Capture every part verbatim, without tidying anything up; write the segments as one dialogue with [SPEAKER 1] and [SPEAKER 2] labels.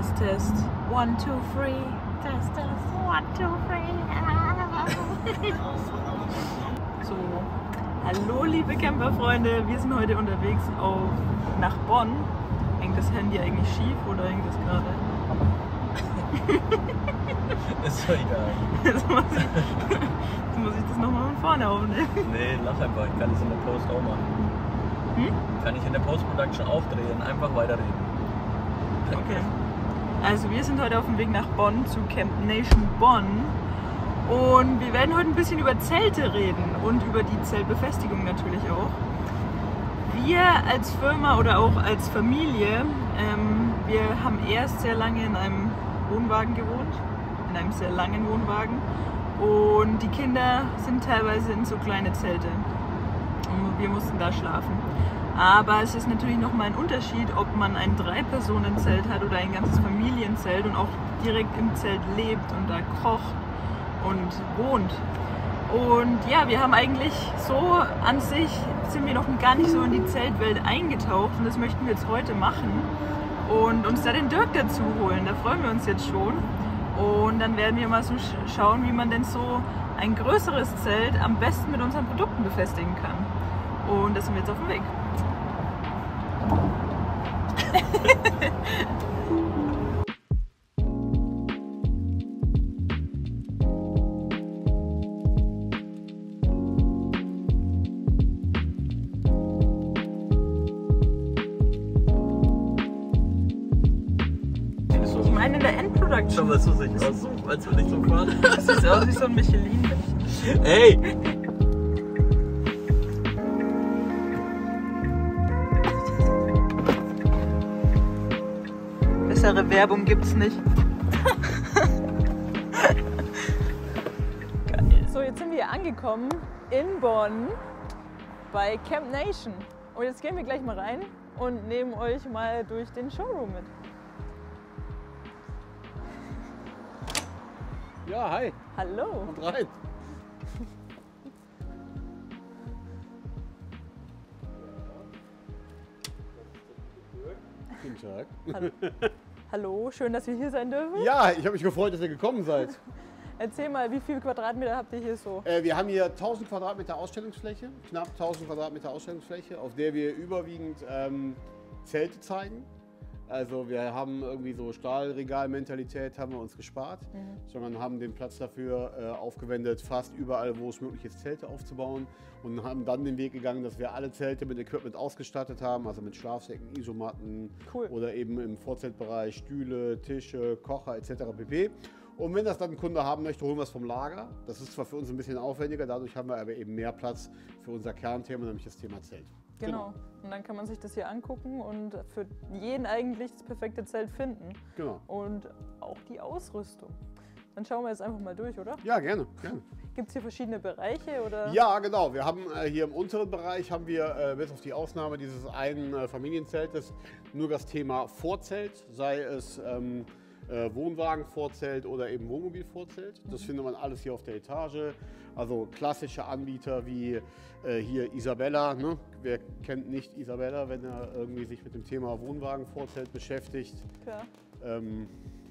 [SPEAKER 1] Test, Test. One, two, three. Test, Test. One, two, three. So, hallo liebe Camperfreunde. Wir sind heute unterwegs auf, nach Bonn. Hängt das Handy eigentlich schief oder hängt das gerade?
[SPEAKER 2] Ist doch egal.
[SPEAKER 1] Jetzt muss ich, jetzt muss ich das nochmal von vorne aufnehmen.
[SPEAKER 2] Nee, lach einfach. Ich kann das in der Post auch machen.
[SPEAKER 1] Hm?
[SPEAKER 2] Kann ich in der Post-Production auch drehen. Einfach weiterreden.
[SPEAKER 1] Okay. Also wir sind heute auf dem Weg nach Bonn zu Camp Nation Bonn. Und wir werden heute ein bisschen über Zelte reden und über die Zeltbefestigung natürlich auch. Wir als Firma oder auch als Familie, ähm, wir haben erst sehr lange in einem Wohnwagen gewohnt, in einem sehr langen Wohnwagen. Und die Kinder sind teilweise in so kleine Zelte. Und wir mussten da schlafen. Aber es ist natürlich nochmal ein Unterschied, ob man ein Drei-Personen-Zelt hat oder ein ganzes Familienzelt und auch direkt im Zelt lebt und da kocht und wohnt. Und ja, wir haben eigentlich so an sich, sind wir noch gar nicht so in die Zeltwelt eingetaucht und das möchten wir jetzt heute machen und uns da den Dirk dazu holen. Da freuen wir uns jetzt schon. Und dann werden wir mal so schauen, wie man denn so ein größeres Zelt am besten mit unseren Produkten befestigen kann. Und da sind wir jetzt auf dem Weg. Ich meine in der Endproduction.
[SPEAKER 2] Schau mal, so sieht aus, als würde ich so fahren.
[SPEAKER 1] Das sieht aus wie so ein Michelin-Männchen.
[SPEAKER 2] Ey!
[SPEAKER 1] Bessere Werbung gibt's nicht. Geil. So, jetzt sind wir angekommen in Bonn bei Camp Nation. Und jetzt gehen wir gleich mal rein und nehmen euch mal durch den Showroom mit.
[SPEAKER 3] Ja, hi.
[SPEAKER 1] Hallo.
[SPEAKER 3] Kommt rein. Guten Tag.
[SPEAKER 1] Hallo. Hallo, schön, dass wir hier sein dürfen.
[SPEAKER 3] Ja, ich habe mich gefreut, dass ihr gekommen seid.
[SPEAKER 1] Erzähl mal, wie viele Quadratmeter habt ihr hier so?
[SPEAKER 3] Äh, wir haben hier tausend Quadratmeter Ausstellungsfläche, knapp tausend Quadratmeter Ausstellungsfläche, auf der wir überwiegend ähm, Zelte zeigen. Also wir haben irgendwie so Stahlregalmentalität haben wir uns gespart, mhm. sondern haben den Platz dafür äh, aufgewendet, fast überall, wo es möglich ist, Zelte aufzubauen und haben dann den Weg gegangen, dass wir alle Zelte mit Equipment ausgestattet haben, also mit Schlafsäcken, Isomatten
[SPEAKER 1] cool.
[SPEAKER 3] oder eben im Vorzeltbereich Stühle, Tische, Kocher et cetera pp. Und wenn das dann ein Kunde haben möchte, holen wir es vom Lager. Das ist zwar für uns ein bisschen aufwendiger, dadurch haben wir aber eben mehr Platz für unser Kernthema, nämlich das Thema Zelt.
[SPEAKER 1] Genau. Und dann kann man sich das hier angucken und für jeden eigentlich das perfekte Zelt finden.
[SPEAKER 3] Genau.
[SPEAKER 1] Und auch die Ausrüstung. Dann schauen wir jetzt einfach mal durch, oder?
[SPEAKER 3] Ja, gerne. gerne.
[SPEAKER 1] Gibt es hier verschiedene Bereiche? Oder?
[SPEAKER 3] Ja, genau. Wir haben äh, hier im unteren Bereich, haben wir äh, bis auf die Ausnahme dieses einen äh, Familienzeltes, nur das Thema Vorzelt, sei es ähm, äh, Wohnwagenvorzelt oder eben Wohnmobilvorzelt. Das mhm. findet man alles hier auf der Etage. Also klassische Anbieter wie äh, hier Isabella. Ne? Wer kennt nicht Isabella, wenn er irgendwie sich mit dem Thema Wohnwagenvorzelt beschäftigt?
[SPEAKER 1] Klar.
[SPEAKER 3] Ähm,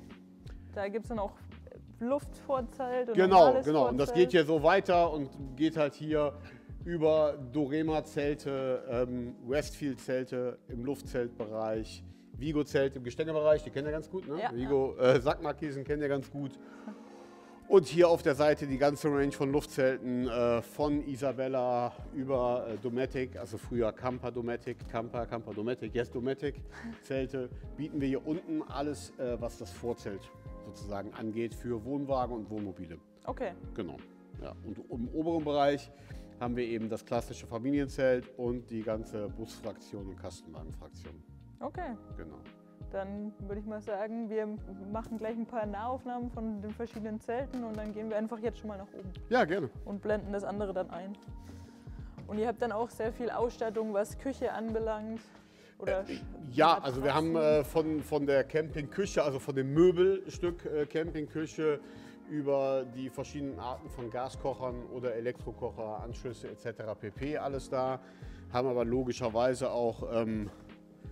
[SPEAKER 1] da gibt es dann auch Luftvorzelt und
[SPEAKER 3] Genau,
[SPEAKER 1] normales
[SPEAKER 3] genau.
[SPEAKER 1] Vorzelt.
[SPEAKER 3] Und das geht hier so weiter und geht halt hier über Dorema-Zelte, ähm, Westfield-Zelte im Luftzeltbereich, Vigo-Zelt im Gestängebereich, die kennt ihr ganz gut, ne?
[SPEAKER 1] Ja,
[SPEAKER 3] Vigo, äh, Sackmarkisen kennt ihr ganz gut. Und hier auf der Seite die ganze Range von Luftzelten äh, von Isabella über äh, Dometic, also früher Camper Dometic, Camper, Camper Dometic, Yes Dometic Zelte, bieten wir hier unten alles, äh, was das Vorzelt sozusagen angeht für Wohnwagen und Wohnmobile.
[SPEAKER 1] Okay.
[SPEAKER 3] Genau. Ja. Und im oberen Bereich haben wir eben das klassische Familienzelt und die ganze Busfraktion und Kastenwagenfraktion.
[SPEAKER 1] Okay.
[SPEAKER 3] Genau.
[SPEAKER 1] Dann würde ich mal sagen, wir machen gleich ein paar Nahaufnahmen von den verschiedenen Zelten und dann gehen wir einfach jetzt schon mal nach oben.
[SPEAKER 3] Ja, gerne.
[SPEAKER 1] Und blenden das andere dann ein. Und ihr habt dann auch sehr viel Ausstattung, was Küche anbelangt? Oder
[SPEAKER 3] äh, ja, also wir haben äh, von, von der Campingküche, also von dem Möbelstück äh, Campingküche über die verschiedenen Arten von Gaskochern oder Elektrokocher, Anschlüsse et cetera pp. alles da. Haben aber logischerweise auch ähm,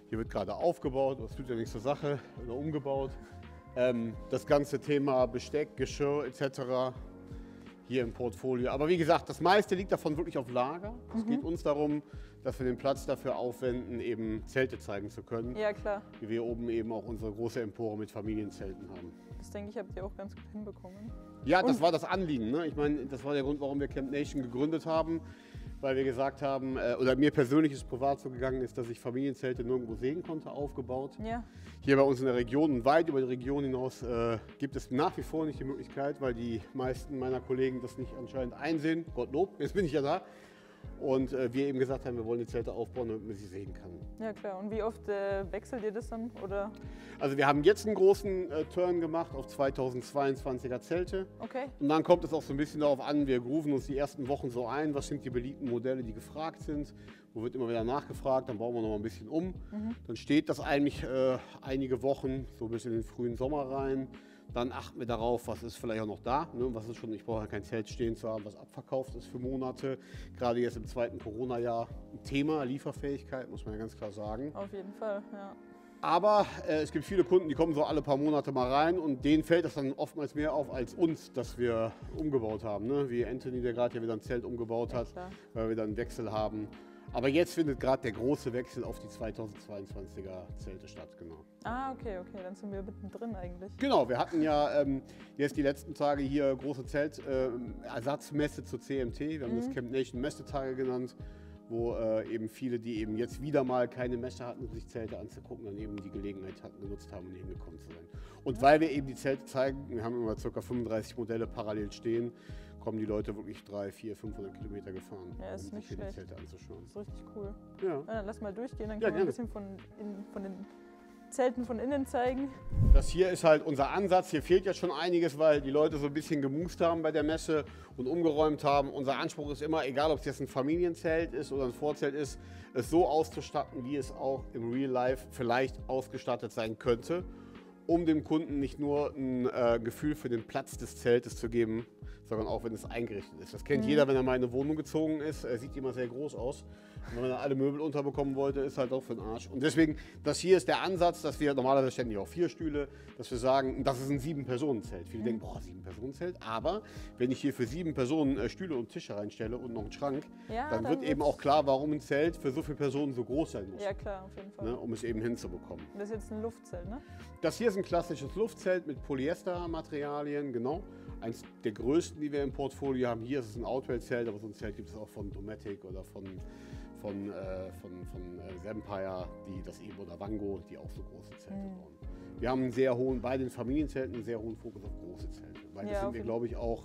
[SPEAKER 3] Hier wird gerade aufgebaut, das tut ja nichts zur Sache, oder umgebaut. Ähm, das ganze Thema Besteck, Geschirr et cetera hier im Portfolio. Aber wie gesagt, das meiste liegt davon wirklich auf Lager. Es mhm. geht uns darum, dass wir den Platz dafür aufwenden, eben Zelte zeigen zu können.
[SPEAKER 1] Ja, klar.
[SPEAKER 3] Wie wir oben eben auch unsere große Empore mit Familienzelten haben.
[SPEAKER 1] Das denke ich, habt ihr auch ganz gut hinbekommen.
[SPEAKER 3] Ja, das Und war das Anliegen. Ne? Ich meine, das war der Grund, warum wir Camp Nation gegründet haben. Weil wir gesagt haben, äh, oder mir persönlich ist privat so gegangen ist, dass ich Familienzelte nirgendwo sehen konnte, aufgebaut.
[SPEAKER 1] Ja.
[SPEAKER 3] Hier bei uns in der Region und weit über die Region hinaus äh, gibt es nach wie vor nicht die Möglichkeit, weil die meisten meiner Kollegen das nicht anscheinend einsehen. Gottlob, jetzt bin ich ja da. Und äh, wir eben gesagt haben, wir wollen die Zelte aufbauen, damit man sie sehen kann.
[SPEAKER 1] Ja klar, und wie oft äh, wechselt ihr das dann? Oder?
[SPEAKER 3] Also wir haben jetzt einen großen äh, Turn gemacht auf zweitausendzweiundzwanziger Zelte.
[SPEAKER 1] Okay.
[SPEAKER 3] Und dann kommt es auch so ein bisschen darauf an, wir grooven uns die ersten Wochen so ein, was sind die beliebten Modelle, die gefragt sind. Wo wird immer wieder nachgefragt, dann bauen wir noch mal ein bisschen um. Mhm. Dann steht das eigentlich äh, einige Wochen, so bis in den frühen Sommer rein. Dann achten wir darauf, was ist vielleicht auch noch da. Ne? Was ist schon, ich brauche ja kein Zelt stehen zu haben, was abverkauft ist für Monate. Gerade jetzt im zweiten Corona-Jahr ein Thema, Lieferfähigkeit, muss man ja ganz klar sagen.
[SPEAKER 1] Auf jeden Fall, ja.
[SPEAKER 3] Aber äh, es gibt viele Kunden, die kommen so alle paar Monate mal rein und denen fällt das dann oftmals mehr auf als uns, dass wir umgebaut haben. Ne? Wie Anthony, der gerade ja wieder ein Zelt umgebaut hat, ja, weil wir dann einen Wechsel haben. Aber jetzt findet gerade der große Wechsel auf die zweitausendzweiundzwanziger Zelte statt, genau.
[SPEAKER 1] Ah, okay, okay, dann sind wir mittendrin eigentlich.
[SPEAKER 3] Genau, wir hatten ja ähm, jetzt die letzten Tage hier große Zeltersatzmesse äh, zur C M T. Wir haben mhm. das Camp Nation Messetage genannt, wo äh, eben viele, die eben jetzt wieder mal keine Messe hatten, um sich Zelte anzugucken, dann eben die Gelegenheit hatten, genutzt haben, um hier hingekommen zu sein. Und ja. weil wir eben die Zelte zeigen, wir haben immer ca. fünfunddreißig Modelle parallel stehen, kommen die Leute wirklich dreihundert, vierhundert, fünfhundert Kilometer gefahren,
[SPEAKER 1] ja, ist
[SPEAKER 3] um
[SPEAKER 1] nicht
[SPEAKER 3] sich hier
[SPEAKER 1] schlecht.
[SPEAKER 3] die Zelte anzuschauen.
[SPEAKER 1] Das ist richtig cool.
[SPEAKER 3] Ja.
[SPEAKER 1] Ja, dann lass mal durchgehen, dann
[SPEAKER 3] Ja,
[SPEAKER 1] können wir ein bisschen von, in, von den Zelten von innen zeigen.
[SPEAKER 3] Das hier ist halt unser Ansatz. Hier fehlt ja schon einiges, weil die Leute so ein bisschen gemust haben bei der Messe und umgeräumt haben. Unser Anspruch ist immer, egal ob es jetzt ein Familienzelt ist oder ein Vorzelt ist, es so auszustatten, wie es auch im Real Life vielleicht ausgestattet sein könnte, um dem Kunden nicht nur ein äh, Gefühl für den Platz des Zeltes zu geben, sondern auch, wenn es eingerichtet ist. Das kennt mhm. jeder, wenn er mal in eine Wohnung gezogen ist. Er sieht immer sehr groß aus. Und wenn er alle Möbel unterbekommen wollte, ist halt auch für den Arsch. Und deswegen, das hier ist der Ansatz, dass wir normalerweise ständig auch vier Stühle, dass wir sagen, das ist ein Sieben-Personen-Zelt. Viele mhm. denken, boah, Sieben-Personen-Zelt. Aber wenn ich hier für sieben Personen äh, Stühle und Tische reinstelle und noch einen Schrank, ja, dann, dann wird eben auch klar, warum ein Zelt für so viele Personen so groß sein muss.
[SPEAKER 1] Ja, klar, auf jeden Fall.
[SPEAKER 3] Ne, um es eben hinzubekommen.
[SPEAKER 1] Das ist jetzt ein Luftzelt, ne?
[SPEAKER 3] Das hier ist ein klassisches Luftzelt mit Polyester-Materialien, genau. Eins der größten, die wir im Portfolio haben. Hier ist es ein Outwell-Zelt, aber so ein Zelt gibt es auch von Dometic oder von, von, äh, von, von äh, Vampire, die das eben oder Wango, die auch so große Zelte mhm. bauen. Wir haben einen sehr hohen, bei den Familienzelten einen sehr hohen Fokus auf große Zelte. Weil das ja, sind wir, glaube ich, auch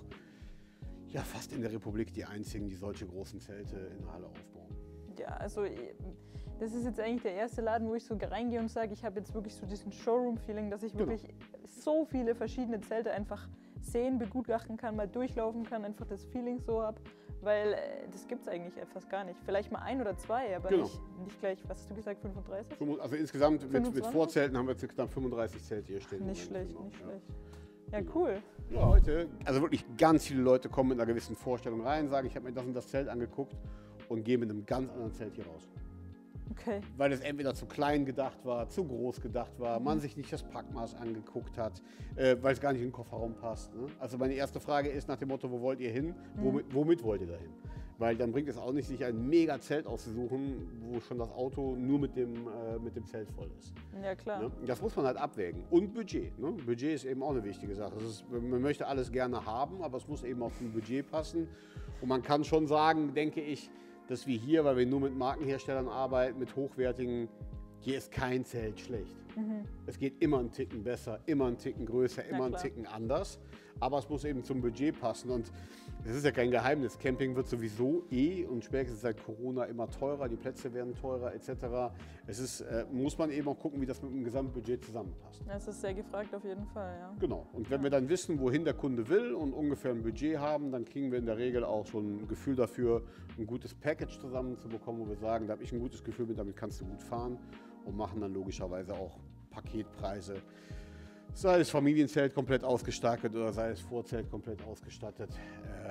[SPEAKER 3] ja, fast in der Republik die einzigen, die solche großen Zelte in der Halle aufbauen.
[SPEAKER 1] Ja, also das ist jetzt eigentlich der erste Laden, wo ich so reingehe und sage, ich habe jetzt wirklich so diesen Showroom-Feeling, dass ich genau. wirklich so viele verschiedene Zelte einfach sehen, begutachten kann, mal durchlaufen kann, einfach das Feeling so habe, weil äh, das gibt es eigentlich fast gar nicht. Vielleicht mal ein oder zwei, aber genau. nicht, nicht gleich, was hast du gesagt, fünfunddreißig?
[SPEAKER 3] Also insgesamt mit, mit Vorzelten haben wir jetzt knapp fünfunddreißig Zelte hier stehen.
[SPEAKER 1] Nicht schlecht,
[SPEAKER 3] genau.
[SPEAKER 1] nicht
[SPEAKER 3] ja.
[SPEAKER 1] schlecht. Ja, cool.
[SPEAKER 3] Ja, heute, also wirklich ganz viele Leute kommen mit einer gewissen Vorstellung rein, sagen, ich habe mir das und das Zelt angeguckt und gehe mit einem ganz anderen Zelt hier raus.
[SPEAKER 1] Okay.
[SPEAKER 3] Weil es entweder zu klein gedacht war, zu groß gedacht war, man sich nicht das Packmaß angeguckt hat, äh, weil es gar nicht in den Kofferraum passt. Ne? Also meine erste Frage ist nach dem Motto, wo wollt ihr hin? Mhm. Womit, womit wollt ihr dahin? Weil dann bringt es auch nicht, sich ein mega Zelt auszusuchen, wo schon das Auto nur mit dem, äh, mit dem Zelt voll ist.
[SPEAKER 1] Ja, klar.
[SPEAKER 3] Ne? Das muss man halt abwägen. Und Budget. Ne? Budget ist eben auch eine wichtige Sache. Das ist, man möchte alles gerne haben, aber es muss eben auch zum Budget passen. Und man kann schon sagen, denke ich, dass wir hier, weil wir nur mit Markenherstellern arbeiten, mit hochwertigen, hier ist kein Zelt schlecht. Mhm. Es geht immer einen Ticken besser, immer einen Ticken größer, immer einen Ticken anders. Aber es muss eben zum Budget passen. Und es ist ja kein Geheimnis, Camping wird sowieso eh und spätestens seit Corona immer teurer, die Plätze werden teurer et cetera. Es ist, äh, muss man eben auch gucken, wie das mit dem Gesamtbudget zusammenpasst.
[SPEAKER 1] Das ist sehr gefragt auf jeden Fall, ja.
[SPEAKER 3] Genau. Und wenn ja. wir dann wissen, wohin der Kunde will und ungefähr ein Budget haben, dann kriegen wir in der Regel auch schon ein Gefühl dafür, ein gutes Package zusammenzubekommen, wo wir sagen, da habe ich ein gutes Gefühl mit, damit kannst du gut fahren und machen dann logischerweise auch Paketpreise. Sei es Familienzelt komplett ausgestattet oder sei es Vorzelt komplett ausgestattet. Äh,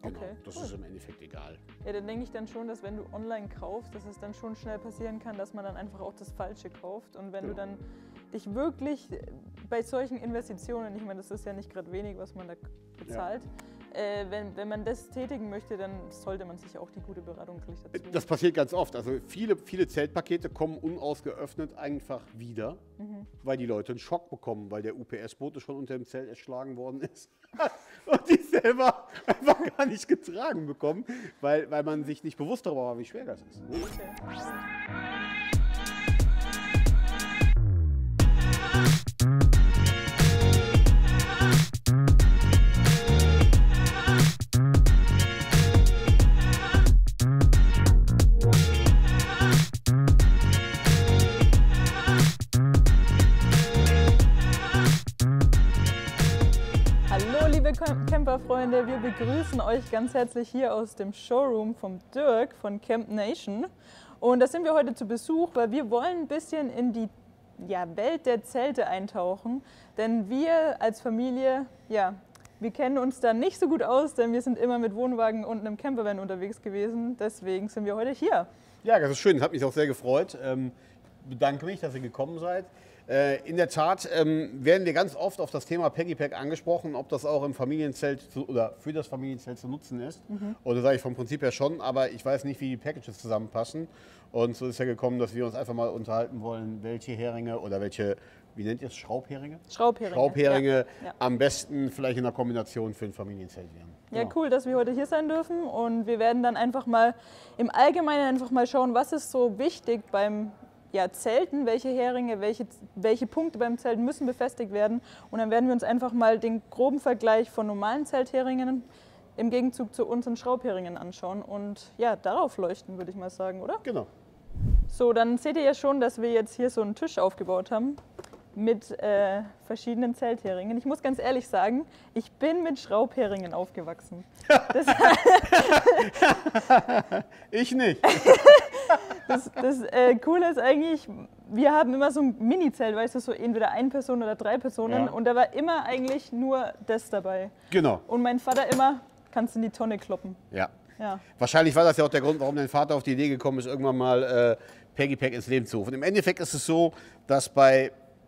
[SPEAKER 3] Genau,
[SPEAKER 1] Okay,
[SPEAKER 3] das
[SPEAKER 1] cool.
[SPEAKER 3] ist im Endeffekt egal.
[SPEAKER 1] Ja, dann denke ich dann schon, dass wenn du online kaufst, dass es dann schon schnell passieren kann, dass man dann einfach auch das Falsche kauft. Und wenn
[SPEAKER 3] Genau.
[SPEAKER 1] du dann dich wirklich bei solchen Investitionen, ich meine, das ist ja nicht gerade wenig, was man da bezahlt, äh, wenn, wenn man das tätigen möchte, dann sollte man sich auch die gute Beratung gleich dazu.
[SPEAKER 3] Das passiert ganz oft. Also viele, viele Zeltpakete kommen unausgeöffnet einfach wieder,
[SPEAKER 1] Mhm.
[SPEAKER 3] weil die Leute einen Schock bekommen, weil der U P S-Bote schon unter dem Zelt erschlagen worden ist. Und die selber einfach gar nicht getragen bekommen, weil, weil man sich nicht bewusst darüber war, wie schwer das ist. Ne?
[SPEAKER 1] Okay. Hallo liebe Cam- Camperfreunde, wir begrüßen euch ganz herzlich hier aus dem Showroom vom Dirk von Camp Nation. Und da sind wir heute zu Besuch, weil wir wollen ein bisschen in die ja, Welt der Zelte eintauchen. Denn wir als Familie, ja, wir kennen uns da nicht so gut aus, denn wir sind immer mit Wohnwagen und einem Campervan unterwegs gewesen. Deswegen sind wir heute hier.
[SPEAKER 3] Ja, das ist schön. Das hat mich auch sehr gefreut. Ähm, bedanke mich, dass ihr gekommen seid. Äh, in der Tat ähm, werden wir ganz oft auf das Thema Peggy Pack angesprochen, ob das auch im Familienzelt zu, oder für das Familienzelt zu nutzen ist.
[SPEAKER 1] Mhm.
[SPEAKER 3] Oder sage ich vom Prinzip her schon, aber ich weiß nicht, wie die Packages zusammenpassen. Und so ist ja gekommen, dass wir uns einfach mal unterhalten wollen, welche Heringe oder welche, wie nennt ihr es, Schraubheringe?
[SPEAKER 1] Schraubheringe.
[SPEAKER 3] Schraubheringe
[SPEAKER 1] Ja, ja.
[SPEAKER 3] am besten vielleicht in der Kombination für ein Familienzelt wären.
[SPEAKER 1] Ja,
[SPEAKER 3] Genau.
[SPEAKER 1] cool, dass wir heute hier sein dürfen und wir werden dann einfach mal im Allgemeinen einfach mal schauen, was ist so wichtig beim ja, Zelten, welche Heringe, welche, welche Punkte beim Zelten müssen befestigt werden und dann werden wir uns einfach mal den groben Vergleich von normalen Zeltheringen im Gegenzug zu unseren Schraubheringen anschauen und ja, darauf leuchten, würde ich mal sagen, oder?
[SPEAKER 3] Genau.
[SPEAKER 1] So, dann seht ihr ja schon, dass wir jetzt hier so einen Tisch aufgebaut haben mit äh, verschiedenen Zeltheringen. Ich muss ganz ehrlich sagen, ich bin mit Schraubheringen aufgewachsen. Das,
[SPEAKER 3] Ich nicht.
[SPEAKER 1] das, das äh, Coole ist eigentlich, wir haben immer so ein Mini-Zelt, weißt du, so entweder eine Person oder drei Personen
[SPEAKER 3] Ja.
[SPEAKER 1] und da war immer eigentlich nur das dabei.
[SPEAKER 3] Genau.
[SPEAKER 1] Und mein Vater immer, kannst du in die Tonne kloppen.
[SPEAKER 3] Ja.
[SPEAKER 1] Ja.
[SPEAKER 3] Wahrscheinlich war das ja auch der Grund, warum dein Vater auf die Idee gekommen ist, irgendwann mal äh, Peggy Pack ins Leben zu rufen. Im Endeffekt ist es so, dass bei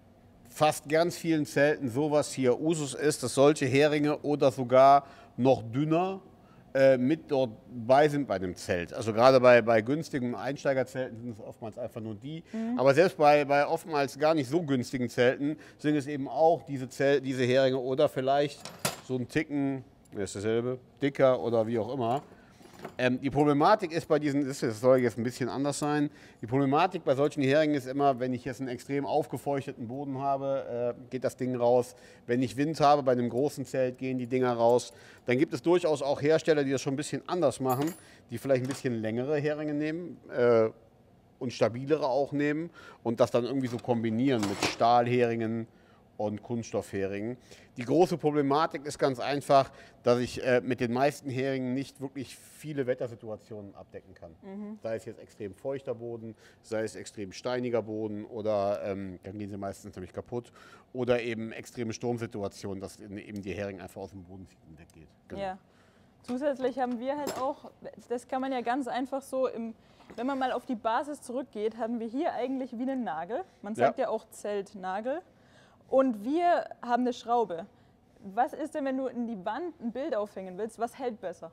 [SPEAKER 3] fast ganz vielen Zelten sowas hier Usus ist, dass solche Heringe oder sogar noch dünner äh, mit dort bei sind bei dem Zelt. Also gerade bei, bei günstigen Einsteigerzelten sind es oftmals einfach nur die.
[SPEAKER 1] Mhm.
[SPEAKER 3] Aber selbst bei, bei oftmals gar nicht so günstigen Zelten sind es eben auch diese, Zelt, diese Heringe oder vielleicht so ein Ticken, das ist dasselbe, dicker oder wie auch immer. Ähm, die Problematik ist bei diesen, das soll jetzt ein bisschen anders sein, die Problematik bei solchen Heringen ist immer, wenn ich jetzt einen extrem aufgefeuchteten Boden habe, äh, geht das Ding raus. Wenn ich Wind habe, bei einem großen Zelt gehen die Dinger raus. Dann gibt es durchaus auch Hersteller, die das schon ein bisschen anders machen, die vielleicht ein bisschen längere Heringe nehmen äh, und stabilere auch nehmen und das dann irgendwie so kombinieren mit Stahlheringen und Kunststoffheringen. Die große Problematik ist ganz einfach, dass ich äh, mit den meisten Heringen nicht wirklich viele Wettersituationen abdecken kann.
[SPEAKER 1] Mhm.
[SPEAKER 3] Sei es jetzt extrem feuchter Boden, sei es extrem steiniger Boden oder ähm, dann gehen sie meistens nämlich kaputt oder eben extreme Sturmsituationen, dass eben die Hering einfach aus dem Boden zieht und weggeht. Genau.
[SPEAKER 1] Ja. Zusätzlich haben wir halt auch, das kann man ja ganz einfach so, im, wenn man mal auf die Basis zurückgeht, haben wir hier eigentlich wie einen Nagel. Man sagt ja, ja auch Zeltnagel. Und wir haben eine Schraube. Was ist denn, wenn du in die Wand ein Bild aufhängen willst? Was hält besser?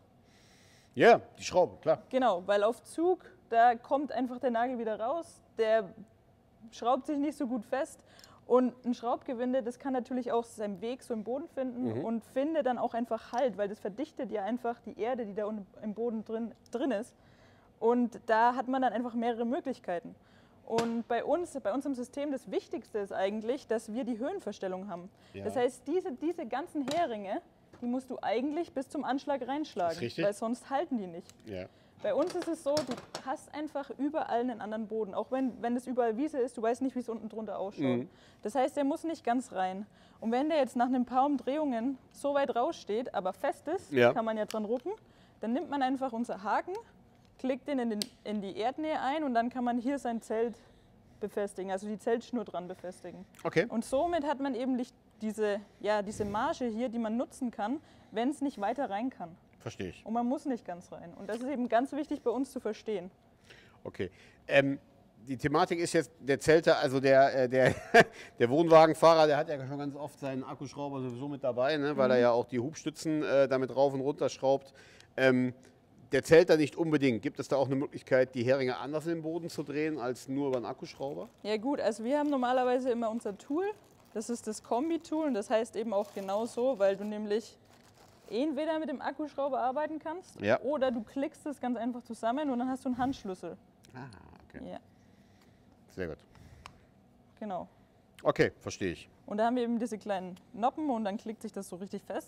[SPEAKER 3] Ja, die Schraube, klar.
[SPEAKER 1] Genau, weil auf Zug, da kommt einfach der Nagel wieder raus. Der schraubt sich nicht so gut fest. Und ein Schraubgewinde, das kann natürlich auch seinen Weg so im Boden finden mhm. und finde dann auch einfach Halt, weil das verdichtet ja einfach die Erde, die da im Boden drin, drin ist. Und da hat man dann einfach mehrere Möglichkeiten. Und bei uns, bei unserem System, das Wichtigste ist eigentlich, dass wir die Höhenverstellung haben. Ja. Das heißt, diese, diese ganzen Heringe, die musst du eigentlich bis zum Anschlag reinschlagen, weil sonst halten die nicht.
[SPEAKER 3] Ja.
[SPEAKER 1] Bei uns ist es so, du hast einfach überall einen anderen Boden. Auch wenn, wenn es überall Wiese ist, du weißt nicht, wie es unten drunter ausschaut. Mhm. Das heißt, der muss nicht ganz rein. Und wenn der jetzt nach ein paar Umdrehungen so weit raussteht, aber fest ist, ja. kann man ja dran rucken, dann nimmt man einfach unser Haken, klickt den in, den in die Erdnähe ein und dann kann man hier sein Zelt befestigen, also die Zeltschnur dran befestigen.
[SPEAKER 3] Okay.
[SPEAKER 1] Und somit hat man eben die, diese, ja, diese Marge hier, die man nutzen kann, wenn es nicht weiter rein kann.
[SPEAKER 3] verstehe ich.
[SPEAKER 1] Und man muss nicht ganz rein. Und das ist eben ganz wichtig bei uns zu verstehen.
[SPEAKER 3] Okay. Ähm, die Thematik ist jetzt, der Zelter, also der, äh, der, der Wohnwagenfahrer, der hat ja schon ganz oft seinen Akkuschrauber sowieso mit dabei, ne, weil er ja auch die Hubstützen äh, damit rauf und runter schraubt. Ähm, der Zelter nicht unbedingt. Gibt es da auch eine Möglichkeit, die Heringe anders in den Boden zu drehen, als nur über einen Akkuschrauber?
[SPEAKER 1] Ja gut, also wir haben normalerweise immer unser Tool. Das ist das Kombi-Tool und das heißt eben auch genau so, weil du nämlich entweder mit dem Akkuschrauber arbeiten kannst
[SPEAKER 3] Ja.
[SPEAKER 1] oder du klickst es ganz einfach zusammen und dann hast du einen Handschlüssel.
[SPEAKER 3] Ah, okay.
[SPEAKER 1] Ja,
[SPEAKER 3] Sehr gut.
[SPEAKER 1] genau.
[SPEAKER 3] Okay, verstehe ich.
[SPEAKER 1] Und da haben wir eben diese kleinen Noppen und dann klickt sich das so richtig fest.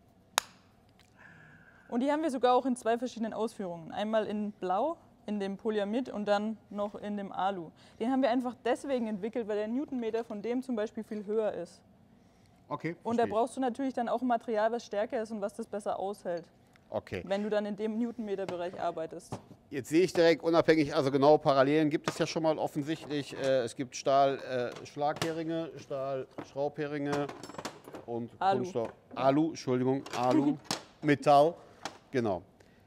[SPEAKER 1] Und die haben wir sogar auch in zwei verschiedenen Ausführungen. Einmal in Blau, in dem Polyamid und dann noch in dem Alu. Den haben wir einfach deswegen entwickelt, weil der Newtonmeter von dem zum Beispiel viel höher ist.
[SPEAKER 3] Okay,
[SPEAKER 1] Und da
[SPEAKER 3] verstehe ich.
[SPEAKER 1] brauchst du natürlich dann auch ein Material, was stärker ist und was das besser aushält,
[SPEAKER 3] Okay.
[SPEAKER 1] wenn du dann in dem Newtonmeter-Bereich arbeitest.
[SPEAKER 3] Jetzt sehe ich direkt unabhängig, also genau Parallelen gibt es ja schon mal offensichtlich. Äh, es gibt Stahl-Schlagheringe, äh, Stahl-Schraubheringe und
[SPEAKER 1] Alu.
[SPEAKER 3] Kunststoff. Alu, Entschuldigung, Alu, Metall, genau.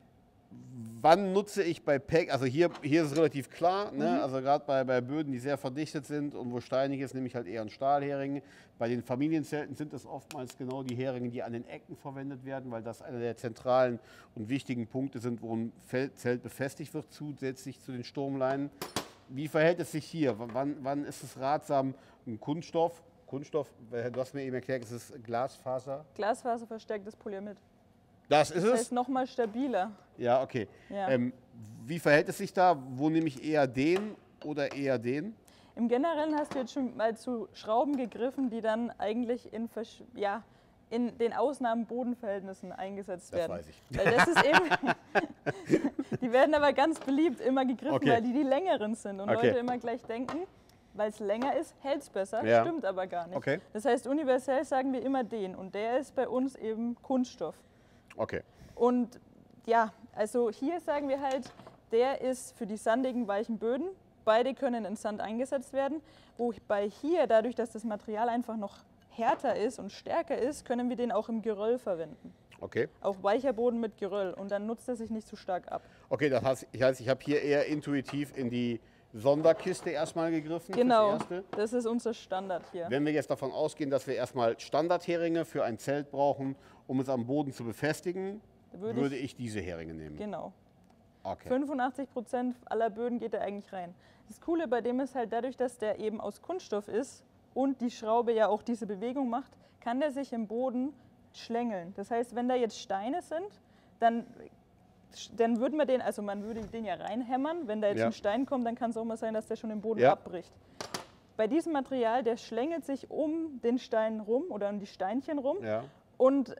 [SPEAKER 3] Wann nutze ich bei Pack, also hier, hier ist es relativ klar, ne? Also gerade bei, bei Böden, die sehr verdichtet sind und wo steinig ist, nehme ich halt eher einen Stahlhering. Bei den Familienzelten sind es oftmals genau die Heringe, die an den Ecken verwendet werden, weil das einer der zentralen und wichtigen Punkte sind, wo ein Fel- Zelt befestigt wird, zusätzlich zu den Sturmleinen. Wie verhält es sich hier? W- Wann, wann ist es ratsam, ein Kunststoff, Kunststoff, du hast mir eben erklärt, es ist Glasfaser.
[SPEAKER 1] Glasfaserverstärktes Polyamid.
[SPEAKER 3] Das ist
[SPEAKER 1] Das
[SPEAKER 3] es?
[SPEAKER 1] ist nochmal stabiler.
[SPEAKER 3] Ja, okay.
[SPEAKER 1] Ja.
[SPEAKER 3] Ähm, wie verhält es sich da? Wo nehme ich eher den oder eher den?
[SPEAKER 1] Im Generellen hast du jetzt schon mal zu Schrauben gegriffen, die dann eigentlich in, versch- ja, in den Ausnahmen-Bodenverhältnissen eingesetzt
[SPEAKER 3] Das
[SPEAKER 1] werden.
[SPEAKER 3] weiß ich.
[SPEAKER 1] Weil das ist eben, die werden aber ganz beliebt immer gegriffen,
[SPEAKER 3] Okay.
[SPEAKER 1] weil die die längeren sind. Und
[SPEAKER 3] Okay.
[SPEAKER 1] Leute immer gleich denken, weil es länger ist, hält es besser.
[SPEAKER 3] Ja.
[SPEAKER 1] Stimmt aber gar nicht.
[SPEAKER 3] Okay.
[SPEAKER 1] Das heißt, universell sagen wir immer den. Und der ist bei uns eben Kunststoff.
[SPEAKER 3] Okay.
[SPEAKER 1] Und ja, also hier sagen wir halt, der ist für die sandigen, weichen Böden. Beide können in Sand eingesetzt werden. Wobei hier, dadurch, dass das Material einfach noch härter ist und stärker ist, können wir den auch im Geröll verwenden.
[SPEAKER 3] Okay.
[SPEAKER 1] Auch weicher Boden mit Geröll. Und dann nutzt er sich nicht zu stark ab.
[SPEAKER 3] Okay, das heißt, ich, heißt, ich habe hier eher intuitiv in die Sonderkiste erstmal gegriffen.
[SPEAKER 1] Genau,
[SPEAKER 3] Fürs Erste.
[SPEAKER 1] das ist unser Standard hier.
[SPEAKER 3] Wenn wir jetzt davon ausgehen, dass wir erstmal Standardheringe für ein Zelt brauchen, um es am Boden zu befestigen,
[SPEAKER 1] Würde
[SPEAKER 3] würde
[SPEAKER 1] ich-
[SPEAKER 3] ich diese Heringe nehmen.
[SPEAKER 1] Genau.
[SPEAKER 3] Okay.
[SPEAKER 1] fünfundachtzig Prozent aller Böden geht er eigentlich rein. Das Coole bei dem ist halt dadurch, dass der eben aus Kunststoff ist und die Schraube ja auch diese Bewegung macht, kann der sich im Boden schlängeln. Das heißt, wenn da jetzt Steine sind, dann, dann würden wir den, also man würde den ja reinhämmern. Wenn da jetzt
[SPEAKER 3] Ja.
[SPEAKER 1] ein Stein kommt, dann kann es auch mal sein, dass der schon im Boden
[SPEAKER 3] Ja.
[SPEAKER 1] abbricht. Bei diesem Material, der schlängelt sich um den Stein rum oder um die Steinchen rum
[SPEAKER 3] Ja.
[SPEAKER 1] und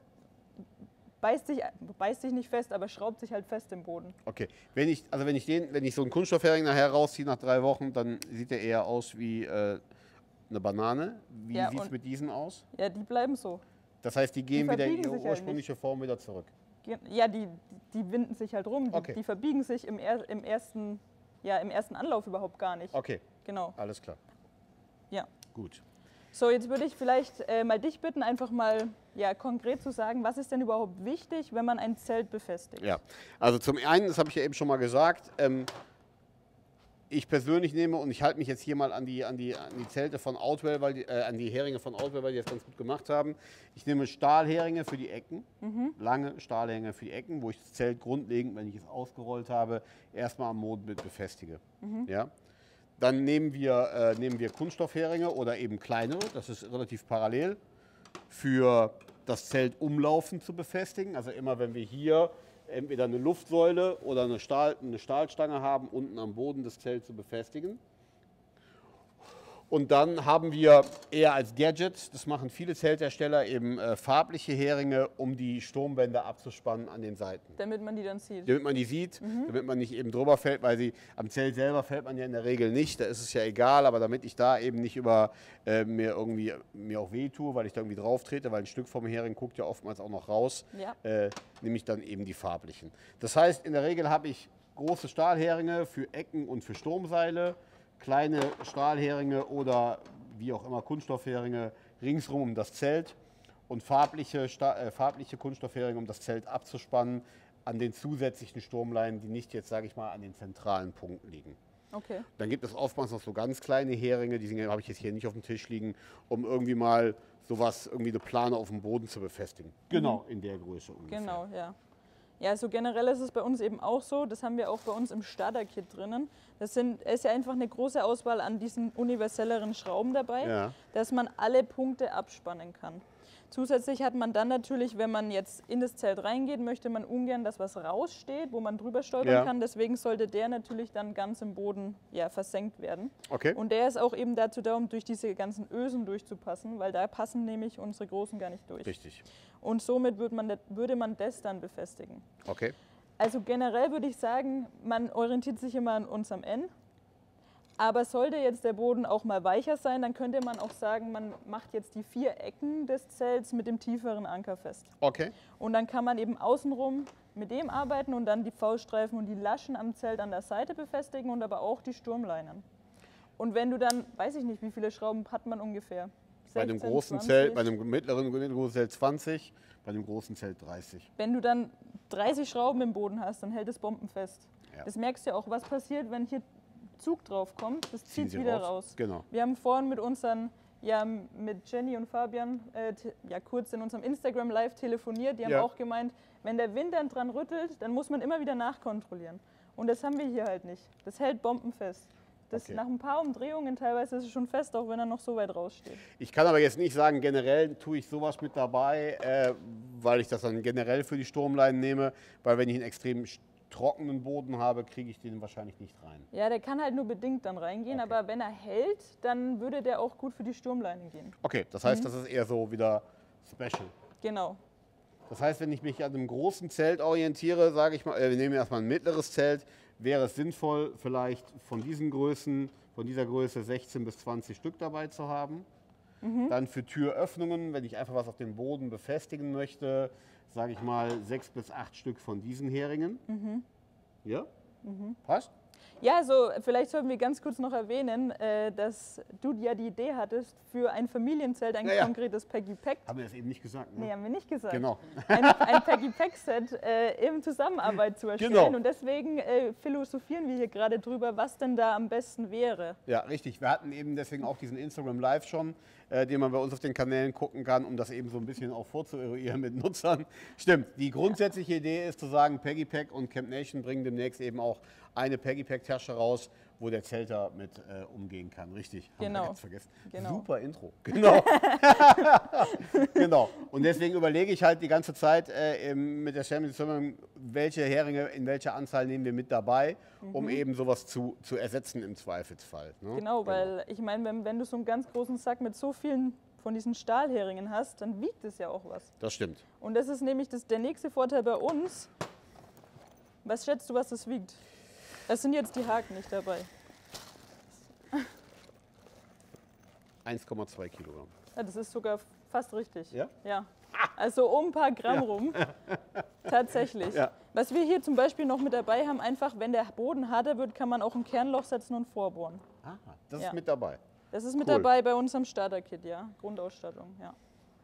[SPEAKER 1] beißt sich, beißt sich nicht fest, aber schraubt sich halt fest im Boden.
[SPEAKER 3] Okay. Wenn ich, also wenn ich den, wenn ich so einen Kunststoffhering nachher rausziehe nach drei Wochen, dann sieht der eher aus wie äh, eine Banane. Wie
[SPEAKER 1] Ja,
[SPEAKER 3] sieht es
[SPEAKER 1] und-
[SPEAKER 3] mit diesen aus?
[SPEAKER 1] Ja, die bleiben so.
[SPEAKER 3] Das heißt, die gehen wieder in
[SPEAKER 1] verbiegen
[SPEAKER 3] ihre
[SPEAKER 1] sich halt
[SPEAKER 3] ursprüngliche Form wieder zurück.
[SPEAKER 1] Ge- Ja, die, die winden sich halt rum. Die,
[SPEAKER 3] Okay.
[SPEAKER 1] die verbiegen sich im, er, im, ersten, ja, im ersten Anlauf überhaupt gar nicht.
[SPEAKER 3] Okay,
[SPEAKER 1] Genau,
[SPEAKER 3] alles klar.
[SPEAKER 1] ja.
[SPEAKER 3] Gut.
[SPEAKER 1] So, jetzt würde ich vielleicht äh, mal dich bitten, einfach mal ja, konkret zu sagen, was ist denn überhaupt wichtig, wenn man ein Zelt befestigt?
[SPEAKER 3] Ja, also zum einen, das habe ich ja eben schon mal gesagt, ähm, ich persönlich nehme, und ich halte mich jetzt hier mal an die, an die, an die Zelte von Outwell, weil die, äh, an die Heringe von Outwell, weil die das ganz gut gemacht haben. Ich nehme Stahlheringe für die Ecken, lange Stahlheringe für die Ecken, wo ich das Zelt grundlegend, wenn ich es ausgerollt habe, erstmal am Boden mit befestige. Ja? Dann nehmen wir, äh, nehmen wir Kunststoffheringe oder eben kleinere, das ist relativ parallel, für das Zelt umlaufend zu befestigen. Also immer wenn wir hier entweder eine Luftsäule oder eine, Stahl, eine Stahlstange haben, unten am Boden des Zelts zu befestigen. Und dann haben wir eher als Gadget, das machen viele Zelthersteller, eben äh, farbliche Heringe, um die Sturmwände abzuspannen an den Seiten.
[SPEAKER 1] Damit man die dann sieht.
[SPEAKER 3] Damit man die sieht, damit man nicht eben drüber fällt, weil sie am Zelt selber fällt man ja in der Regel nicht, da ist es ja egal, aber damit ich da eben nicht über äh, mir irgendwie mir auch weh tue, weil ich da irgendwie drauf trete, weil ein Stück vom Hering guckt ja oftmals auch noch raus,
[SPEAKER 1] Ja.
[SPEAKER 3] äh, nehme ich dann eben die farblichen. Das heißt, in der Regel habe ich große Stahlheringe für Ecken und für Sturmseile, kleine Stahlheringe oder wie auch immer Kunststoffheringe ringsrum um das Zelt. und farbliche, Sta äh, farbliche Kunststoffheringe, um das Zelt abzuspannen, an den zusätzlichen Sturmleinen, die nicht jetzt, sage ich mal, an den zentralen Punkten liegen.
[SPEAKER 1] Okay.
[SPEAKER 3] Dann gibt es oftmals noch so ganz kleine Heringe, die habe ich jetzt hier nicht auf dem Tisch liegen, um irgendwie mal sowas, irgendwie eine Plane auf dem Boden zu befestigen. Genau, in der Größe ungefähr.
[SPEAKER 1] Genau, ja. Ja, so generell ist es bei uns eben auch so, das haben wir auch bei uns im Starter-Kit drinnen. Das sind, ist ja einfach eine große Auswahl an diesen universelleren Schrauben dabei,
[SPEAKER 3] Ja.
[SPEAKER 1] dass man alle Punkte abspannen kann. Zusätzlich hat man dann natürlich, wenn man jetzt in das Zelt reingeht, möchte man ungern, dass was raussteht, wo man drüber stolpern
[SPEAKER 3] Ja.
[SPEAKER 1] kann. Deswegen sollte der natürlich dann ganz im Boden ja, versenkt werden.
[SPEAKER 3] Okay.
[SPEAKER 1] Und der ist auch eben dazu da, um durch diese ganzen Ösen durchzupassen, weil da passen nämlich unsere großen gar nicht durch.
[SPEAKER 3] Richtig.
[SPEAKER 1] Und somit würde man, würde man das dann befestigen.
[SPEAKER 3] Okay.
[SPEAKER 1] Also generell würde ich sagen, man orientiert sich immer an unserem N. Aber sollte jetzt der Boden auch mal weicher sein, dann könnte man auch sagen, man macht jetzt die vier Ecken des Zelts mit dem tieferen Anker fest.
[SPEAKER 3] Okay.
[SPEAKER 1] Und dann kann man eben außenrum mit dem arbeiten und dann die V-Streifen und die Laschen am Zelt an der Seite befestigen und aber auch die Sturmleinen. Und wenn du dann, weiß ich nicht, wie viele Schrauben hat man ungefähr?
[SPEAKER 3] Bei einem
[SPEAKER 1] sechzehn,
[SPEAKER 3] großen
[SPEAKER 1] zwanzig?
[SPEAKER 3] Zelt, bei einem mittleren großen Zelt zwanzig, bei einem großen Zelt dreißig.
[SPEAKER 1] Wenn du dann dreißig Schrauben im Boden hast, dann hält es bombenfest.
[SPEAKER 3] Ja.
[SPEAKER 1] Das merkst du ja auch, was passiert, wenn hier Zug drauf kommt, das
[SPEAKER 3] Ziehen
[SPEAKER 1] zieht
[SPEAKER 3] sie
[SPEAKER 1] wieder
[SPEAKER 3] raus.
[SPEAKER 1] raus.
[SPEAKER 3] Genau.
[SPEAKER 1] Wir haben vorhin mit unseren, ja mit Jenny und Fabian, äh, te- ja kurz in unserem Instagram Live telefoniert. Die haben
[SPEAKER 3] Ja.
[SPEAKER 1] auch gemeint, wenn der Wind dann dran rüttelt, dann muss man immer wieder nachkontrollieren. Und das haben wir hier halt nicht. Das hält bombenfest. Das
[SPEAKER 3] Okay.
[SPEAKER 1] Nach ein paar Umdrehungen teilweise ist es schon fest, auch wenn er noch so weit raussteht.
[SPEAKER 3] Ich kann aber jetzt nicht sagen, generell tue ich sowas mit dabei, äh, weil ich das dann generell für die Sturmleinen nehme, weil wenn ich einen extrem sch- trockenen Boden habe, kriege ich den wahrscheinlich nicht rein.
[SPEAKER 1] Ja, der kann halt nur bedingt dann reingehen,
[SPEAKER 3] Okay.
[SPEAKER 1] aber wenn er hält, dann würde der auch gut für die Sturmleine gehen.
[SPEAKER 3] Okay, das heißt, das ist eher so wieder special.
[SPEAKER 1] Genau.
[SPEAKER 3] Das heißt, wenn ich mich an einem großen Zelt orientiere, sage ich mal, äh, wir nehmen erstmal ein mittleres Zelt, wäre es sinnvoll, vielleicht von diesen Größen, von dieser Größe sechzehn bis zwanzig Stück dabei zu haben. Dann für Türöffnungen, wenn ich einfach was auf dem Boden befestigen möchte, sage ich mal sechs bis acht Stück von diesen Heringen. Ja? Passt?
[SPEAKER 1] Ja, also vielleicht sollten wir ganz kurz noch erwähnen, äh, dass du ja die Idee hattest, für ein Familienzelt ein
[SPEAKER 3] Ja, ja.
[SPEAKER 1] konkretes Peggy Pack.
[SPEAKER 3] Haben wir das eben nicht gesagt? Ne?
[SPEAKER 1] Nee, haben wir nicht gesagt.
[SPEAKER 3] Genau.
[SPEAKER 1] Ein, ein Peggy Pack Set äh, in Zusammenarbeit zu erstellen.
[SPEAKER 3] Genau.
[SPEAKER 1] Und deswegen äh, philosophieren wir hier gerade drüber, was denn da am besten wäre.
[SPEAKER 3] Ja, richtig. Wir hatten eben deswegen auch diesen Instagram Live schon, äh, den man bei uns auf den Kanälen gucken kann, um das eben so ein bisschen auch vorzueruieren mit Nutzern. Stimmt. Die grundsätzliche Idee ist zu sagen, Peggy Pack und Camp Nation bringen demnächst eben auch eine Peggy Pack Tasche raus, wo der Zelter mit äh, umgehen kann. Richtig. Haben wir
[SPEAKER 1] Genau.
[SPEAKER 3] ganz vergessen.
[SPEAKER 1] Genau.
[SPEAKER 3] Super Intro. Genau. Genau. Und deswegen überlege ich halt die ganze Zeit äh, im- mit der Champions League, welche Heringe in welcher Anzahl nehmen wir mit dabei, um eben sowas zu, zu ersetzen im Zweifelsfall. Ne?
[SPEAKER 1] Genau, weil ich meine, wenn, wenn du so einen ganz großen Sack mit so vielen von diesen Stahlheringen hast, dann wiegt es ja auch was.
[SPEAKER 3] Das stimmt.
[SPEAKER 1] Und das ist nämlich das, der nächste Vorteil bei uns. Was schätzt du, was das wiegt? Das sind jetzt die Haken nicht dabei.
[SPEAKER 3] eins Komma zwei Kilogramm.
[SPEAKER 1] Ja, das ist sogar fast richtig.
[SPEAKER 3] Ja?
[SPEAKER 1] Ja. Also um ein paar Gramm
[SPEAKER 3] Ja.
[SPEAKER 1] rum. Tatsächlich.
[SPEAKER 3] Ja.
[SPEAKER 1] Was wir hier zum Beispiel noch mit dabei haben, einfach wenn der Boden harter wird, kann man auch ein Kernloch setzen und vorbohren.
[SPEAKER 3] Ah, das
[SPEAKER 1] Ja.
[SPEAKER 3] ist mit dabei.
[SPEAKER 1] Das ist mit
[SPEAKER 3] Cool.
[SPEAKER 1] dabei bei unserem Starter-Kit, ja. Grundausstattung, ja.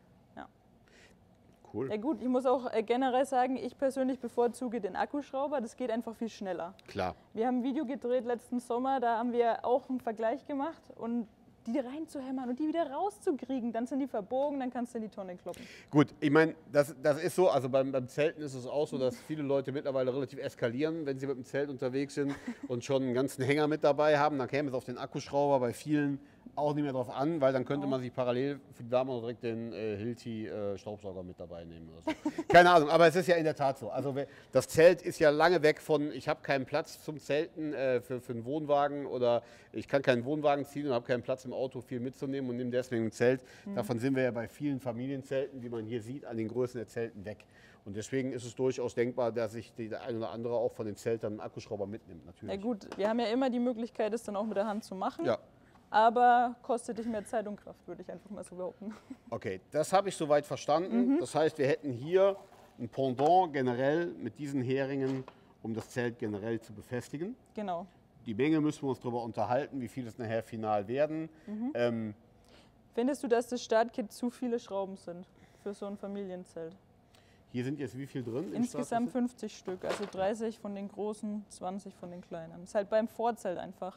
[SPEAKER 3] Cool.
[SPEAKER 1] Ja gut, ich muss auch äh, generell sagen, ich persönlich bevorzuge den Akkuschrauber. Das geht einfach viel schneller.
[SPEAKER 3] Klar.
[SPEAKER 1] Wir haben ein Video gedreht letzten Sommer, da haben wir auch einen Vergleich gemacht und die reinzuhämmern und die wieder rauszukriegen, dann sind die verbogen, dann kannst du in die Tonne kloppen.
[SPEAKER 3] Gut, ich meine, das, das ist so, also beim, beim Zelten ist es auch so, dass viele Leute mittlerweile relativ eskalieren, wenn sie mit dem Zelt unterwegs sind und schon einen ganzen Hänger mit dabei haben. Dann käme es auf den Akkuschrauber bei vielen auch nicht mehr drauf an, weil dann könnte man sich parallel für die Dame auch direkt den äh, Hilti äh, Staubsauger mit dabei nehmen oder so. Keine Ahnung, aber es ist ja in der Tat so. Also we- das Zelt ist ja lange weg von, ich habe keinen Platz zum Zelten äh, für, für einen Wohnwagen oder ich kann keinen Wohnwagen ziehen und habe keinen Platz im Auto viel mitzunehmen und nehme deswegen ein Zelt. Davon sind wir ja bei vielen Familienzelten, wie man hier sieht, an den Größen der Zelten weg. Und deswegen ist es durchaus denkbar, dass sich die- der ein oder andere auch von den Zeltern einen Akkuschrauber mitnimmt, natürlich.
[SPEAKER 1] Ja gut, wir haben ja immer die Möglichkeit, das dann auch mit der Hand zu machen,
[SPEAKER 3] Ja.
[SPEAKER 1] aber kostet dich mehr Zeit und Kraft, würde ich einfach mal so behaupten.
[SPEAKER 3] Okay, das habe ich soweit verstanden. Das heißt, wir hätten hier ein Pendant generell mit diesen Heringen, um das Zelt generell zu befestigen.
[SPEAKER 1] Genau.
[SPEAKER 3] Die Menge müssen wir uns darüber unterhalten, wie viel es nachher final werden. Ähm,
[SPEAKER 1] Findest du, dass das Startkit zu viele Schrauben sind? für so ein Familienzelt.
[SPEAKER 3] Hier sind jetzt wie viel drin? im
[SPEAKER 1] Insgesamt
[SPEAKER 3] Starter-Set?
[SPEAKER 1] fünfzig Stück, also dreißig von den großen, zwanzig von den kleinen. Ist halt beim Vorzelt einfach.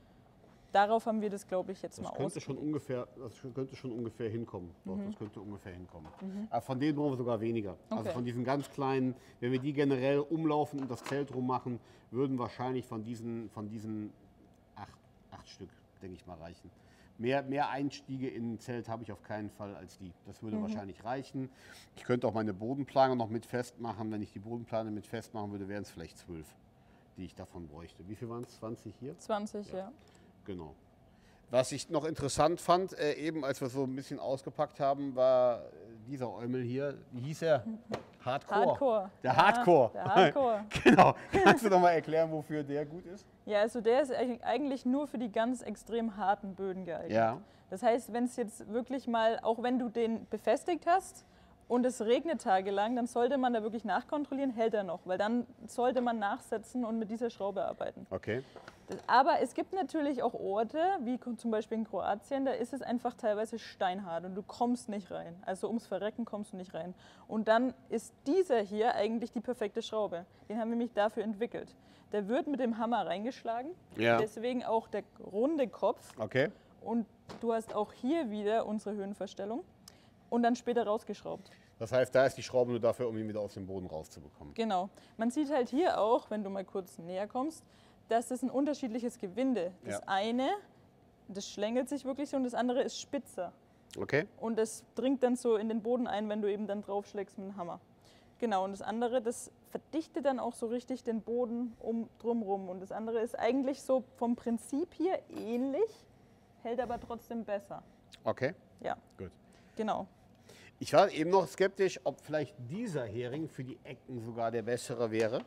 [SPEAKER 1] Darauf haben wir das, glaube ich, jetzt
[SPEAKER 3] Das
[SPEAKER 1] mal
[SPEAKER 3] könnte
[SPEAKER 1] aus.
[SPEAKER 3] schon ungefähr, das könnte schon ungefähr hinkommen. Doch,
[SPEAKER 1] Mhm.
[SPEAKER 3] das könnte ungefähr hinkommen. Aber von denen brauchen wir sogar weniger. Also
[SPEAKER 1] Okay.
[SPEAKER 3] von diesen ganz kleinen, wenn wir die generell umlaufen und das Zelt rummachen, würden wahrscheinlich von diesen, von diesen acht, acht Stück, denke ich mal, reichen. Mehr, mehr Einstiege in ein Zelt habe ich auf keinen Fall als die. Das würde
[SPEAKER 1] Mhm.
[SPEAKER 3] wahrscheinlich reichen. Ich könnte auch meine Bodenplane noch mit festmachen. Wenn ich die Bodenplane mit festmachen würde, wären es vielleicht zwölf, die ich davon bräuchte. Wie viel waren es? zwanzig hier?
[SPEAKER 1] zwanzig, ja.
[SPEAKER 3] Ja. Genau. Was ich noch interessant fand, äh, eben als wir so ein bisschen ausgepackt haben, war äh, dieser Eumel hier. Wie hieß er? Hardcore.
[SPEAKER 1] Hardcore.
[SPEAKER 3] Der
[SPEAKER 1] Ja,
[SPEAKER 3] Hardcore.
[SPEAKER 1] der Hardcore.
[SPEAKER 3] Genau. Kannst du noch mal erklären, wofür der gut ist?
[SPEAKER 1] Ja, also der ist eig- eigentlich nur für die ganz extrem harten Böden geeignet.
[SPEAKER 3] Ja.
[SPEAKER 1] Das heißt, wenn es jetzt wirklich mal, auch wenn du den befestigt hast und es regnet tagelang, dann sollte man da wirklich nachkontrollieren, hält er noch, weil dann sollte man nachsetzen und mit dieser Schraube arbeiten.
[SPEAKER 3] Okay.
[SPEAKER 1] Das, aber es gibt natürlich auch Orte, wie ko- zum Beispiel in Kroatien, da ist es einfach teilweise steinhart und du kommst nicht rein. Also ums Verrecken kommst du nicht rein. Und dann ist dieser hier eigentlich die perfekte Schraube. Den haben wir nämlich dafür entwickelt. Der wird mit dem Hammer reingeschlagen,
[SPEAKER 3] Ja.
[SPEAKER 1] deswegen auch der runde Kopf.
[SPEAKER 3] Okay.
[SPEAKER 1] Und du hast auch hier wieder unsere Höhenverstellung und dann später rausgeschraubt.
[SPEAKER 3] Das heißt, da ist die Schraube nur dafür, um ihn wieder aus dem Boden rauszubekommen.
[SPEAKER 1] Genau. Man sieht halt hier auch, wenn du mal kurz näher kommst, dass das ein unterschiedliches Gewinde. Das
[SPEAKER 3] Ja.
[SPEAKER 1] eine, das schlängelt sich wirklich so und das andere ist spitzer.
[SPEAKER 3] Okay.
[SPEAKER 1] Und das dringt dann so in den Boden ein, wenn du eben dann draufschlägst mit dem Hammer. Genau, und das andere, das verdichtet dann auch so richtig den Boden um, drumrum. Und das andere ist eigentlich so vom Prinzip hier ähnlich, hält aber trotzdem besser.
[SPEAKER 3] Okay.
[SPEAKER 1] Ja,
[SPEAKER 3] Gut.
[SPEAKER 1] genau.
[SPEAKER 3] Ich war eben noch skeptisch, ob vielleicht dieser Hering für die Ecken sogar der bessere wäre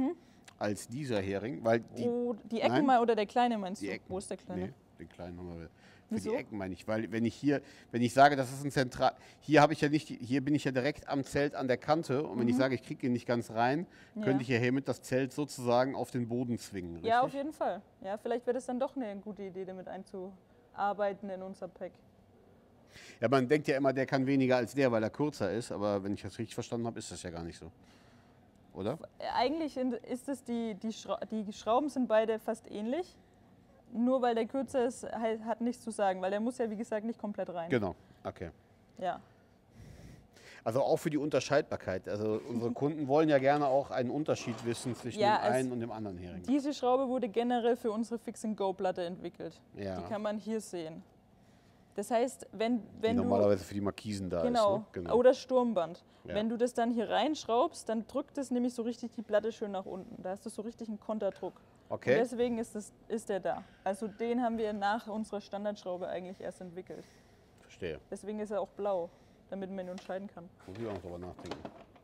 [SPEAKER 3] als dieser Hering, weil die,
[SPEAKER 1] oh, die Ecken
[SPEAKER 3] Nein.
[SPEAKER 1] mal oder der kleine meinst
[SPEAKER 3] die
[SPEAKER 1] du?
[SPEAKER 3] Ecken.
[SPEAKER 1] Wo ist der kleine?
[SPEAKER 3] Nee, den kleinen haben wir. Für
[SPEAKER 1] Wieso?
[SPEAKER 3] die Ecken meine ich, weil wenn ich hier, wenn ich sage, das ist ein Zentral, hier habe ich ja nicht, die- hier bin ich ja direkt am Zelt an der Kante und wenn ich sage, ich kriege ihn nicht ganz rein,
[SPEAKER 1] Ja.
[SPEAKER 3] könnte ich ja hiermit das Zelt sozusagen auf den Boden zwingen. Richtig?
[SPEAKER 1] Ja, auf jeden Fall. Ja, vielleicht wäre das dann doch eine gute Idee, damit einzuarbeiten in unser Pack.
[SPEAKER 3] Ja, man denkt ja immer, der kann weniger als der, weil er kürzer ist, aber wenn ich das richtig verstanden habe, ist das ja gar nicht so. Oder?
[SPEAKER 1] Äh, Eigentlich sind- ist es, die, die, Schra die Schrauben sind beide fast ähnlich. Nur weil der kürzer ist, halt- hat nichts zu sagen, weil der muss ja, wie gesagt, nicht komplett rein.
[SPEAKER 3] Genau, okay.
[SPEAKER 1] Ja.
[SPEAKER 3] Also auch für die Unterscheidbarkeit. Also unsere Kunden wollen ja gerne auch einen Unterschied wissen zwischen
[SPEAKER 1] Ja,
[SPEAKER 3] dem
[SPEAKER 1] also
[SPEAKER 3] einen und dem anderen Hering.
[SPEAKER 1] Diese Schraube wurde generell für unsere Fix-and-Go-Platte entwickelt.
[SPEAKER 3] Ja.
[SPEAKER 1] Die kann man hier sehen. Das heißt, wenn,
[SPEAKER 3] Die
[SPEAKER 1] wenn du...
[SPEAKER 3] normalerweise für die Markisen da
[SPEAKER 1] Genau.
[SPEAKER 3] ist. Ne?
[SPEAKER 1] Oder Sturmband.
[SPEAKER 3] Ja.
[SPEAKER 1] Wenn du das dann hier reinschraubst, dann drückt es nämlich so richtig die Platte schön nach unten. Da hast du so richtig einen Konterdruck.
[SPEAKER 3] Okay.
[SPEAKER 1] Und deswegen ist, das, ist der da. Also den haben wir nach unserer Standardschraube eigentlich erst entwickelt.
[SPEAKER 3] Verstehe.
[SPEAKER 1] Deswegen ist er auch blau, damit man ihn unterscheiden kann.
[SPEAKER 3] Muss ich auch noch drüber nachdenken.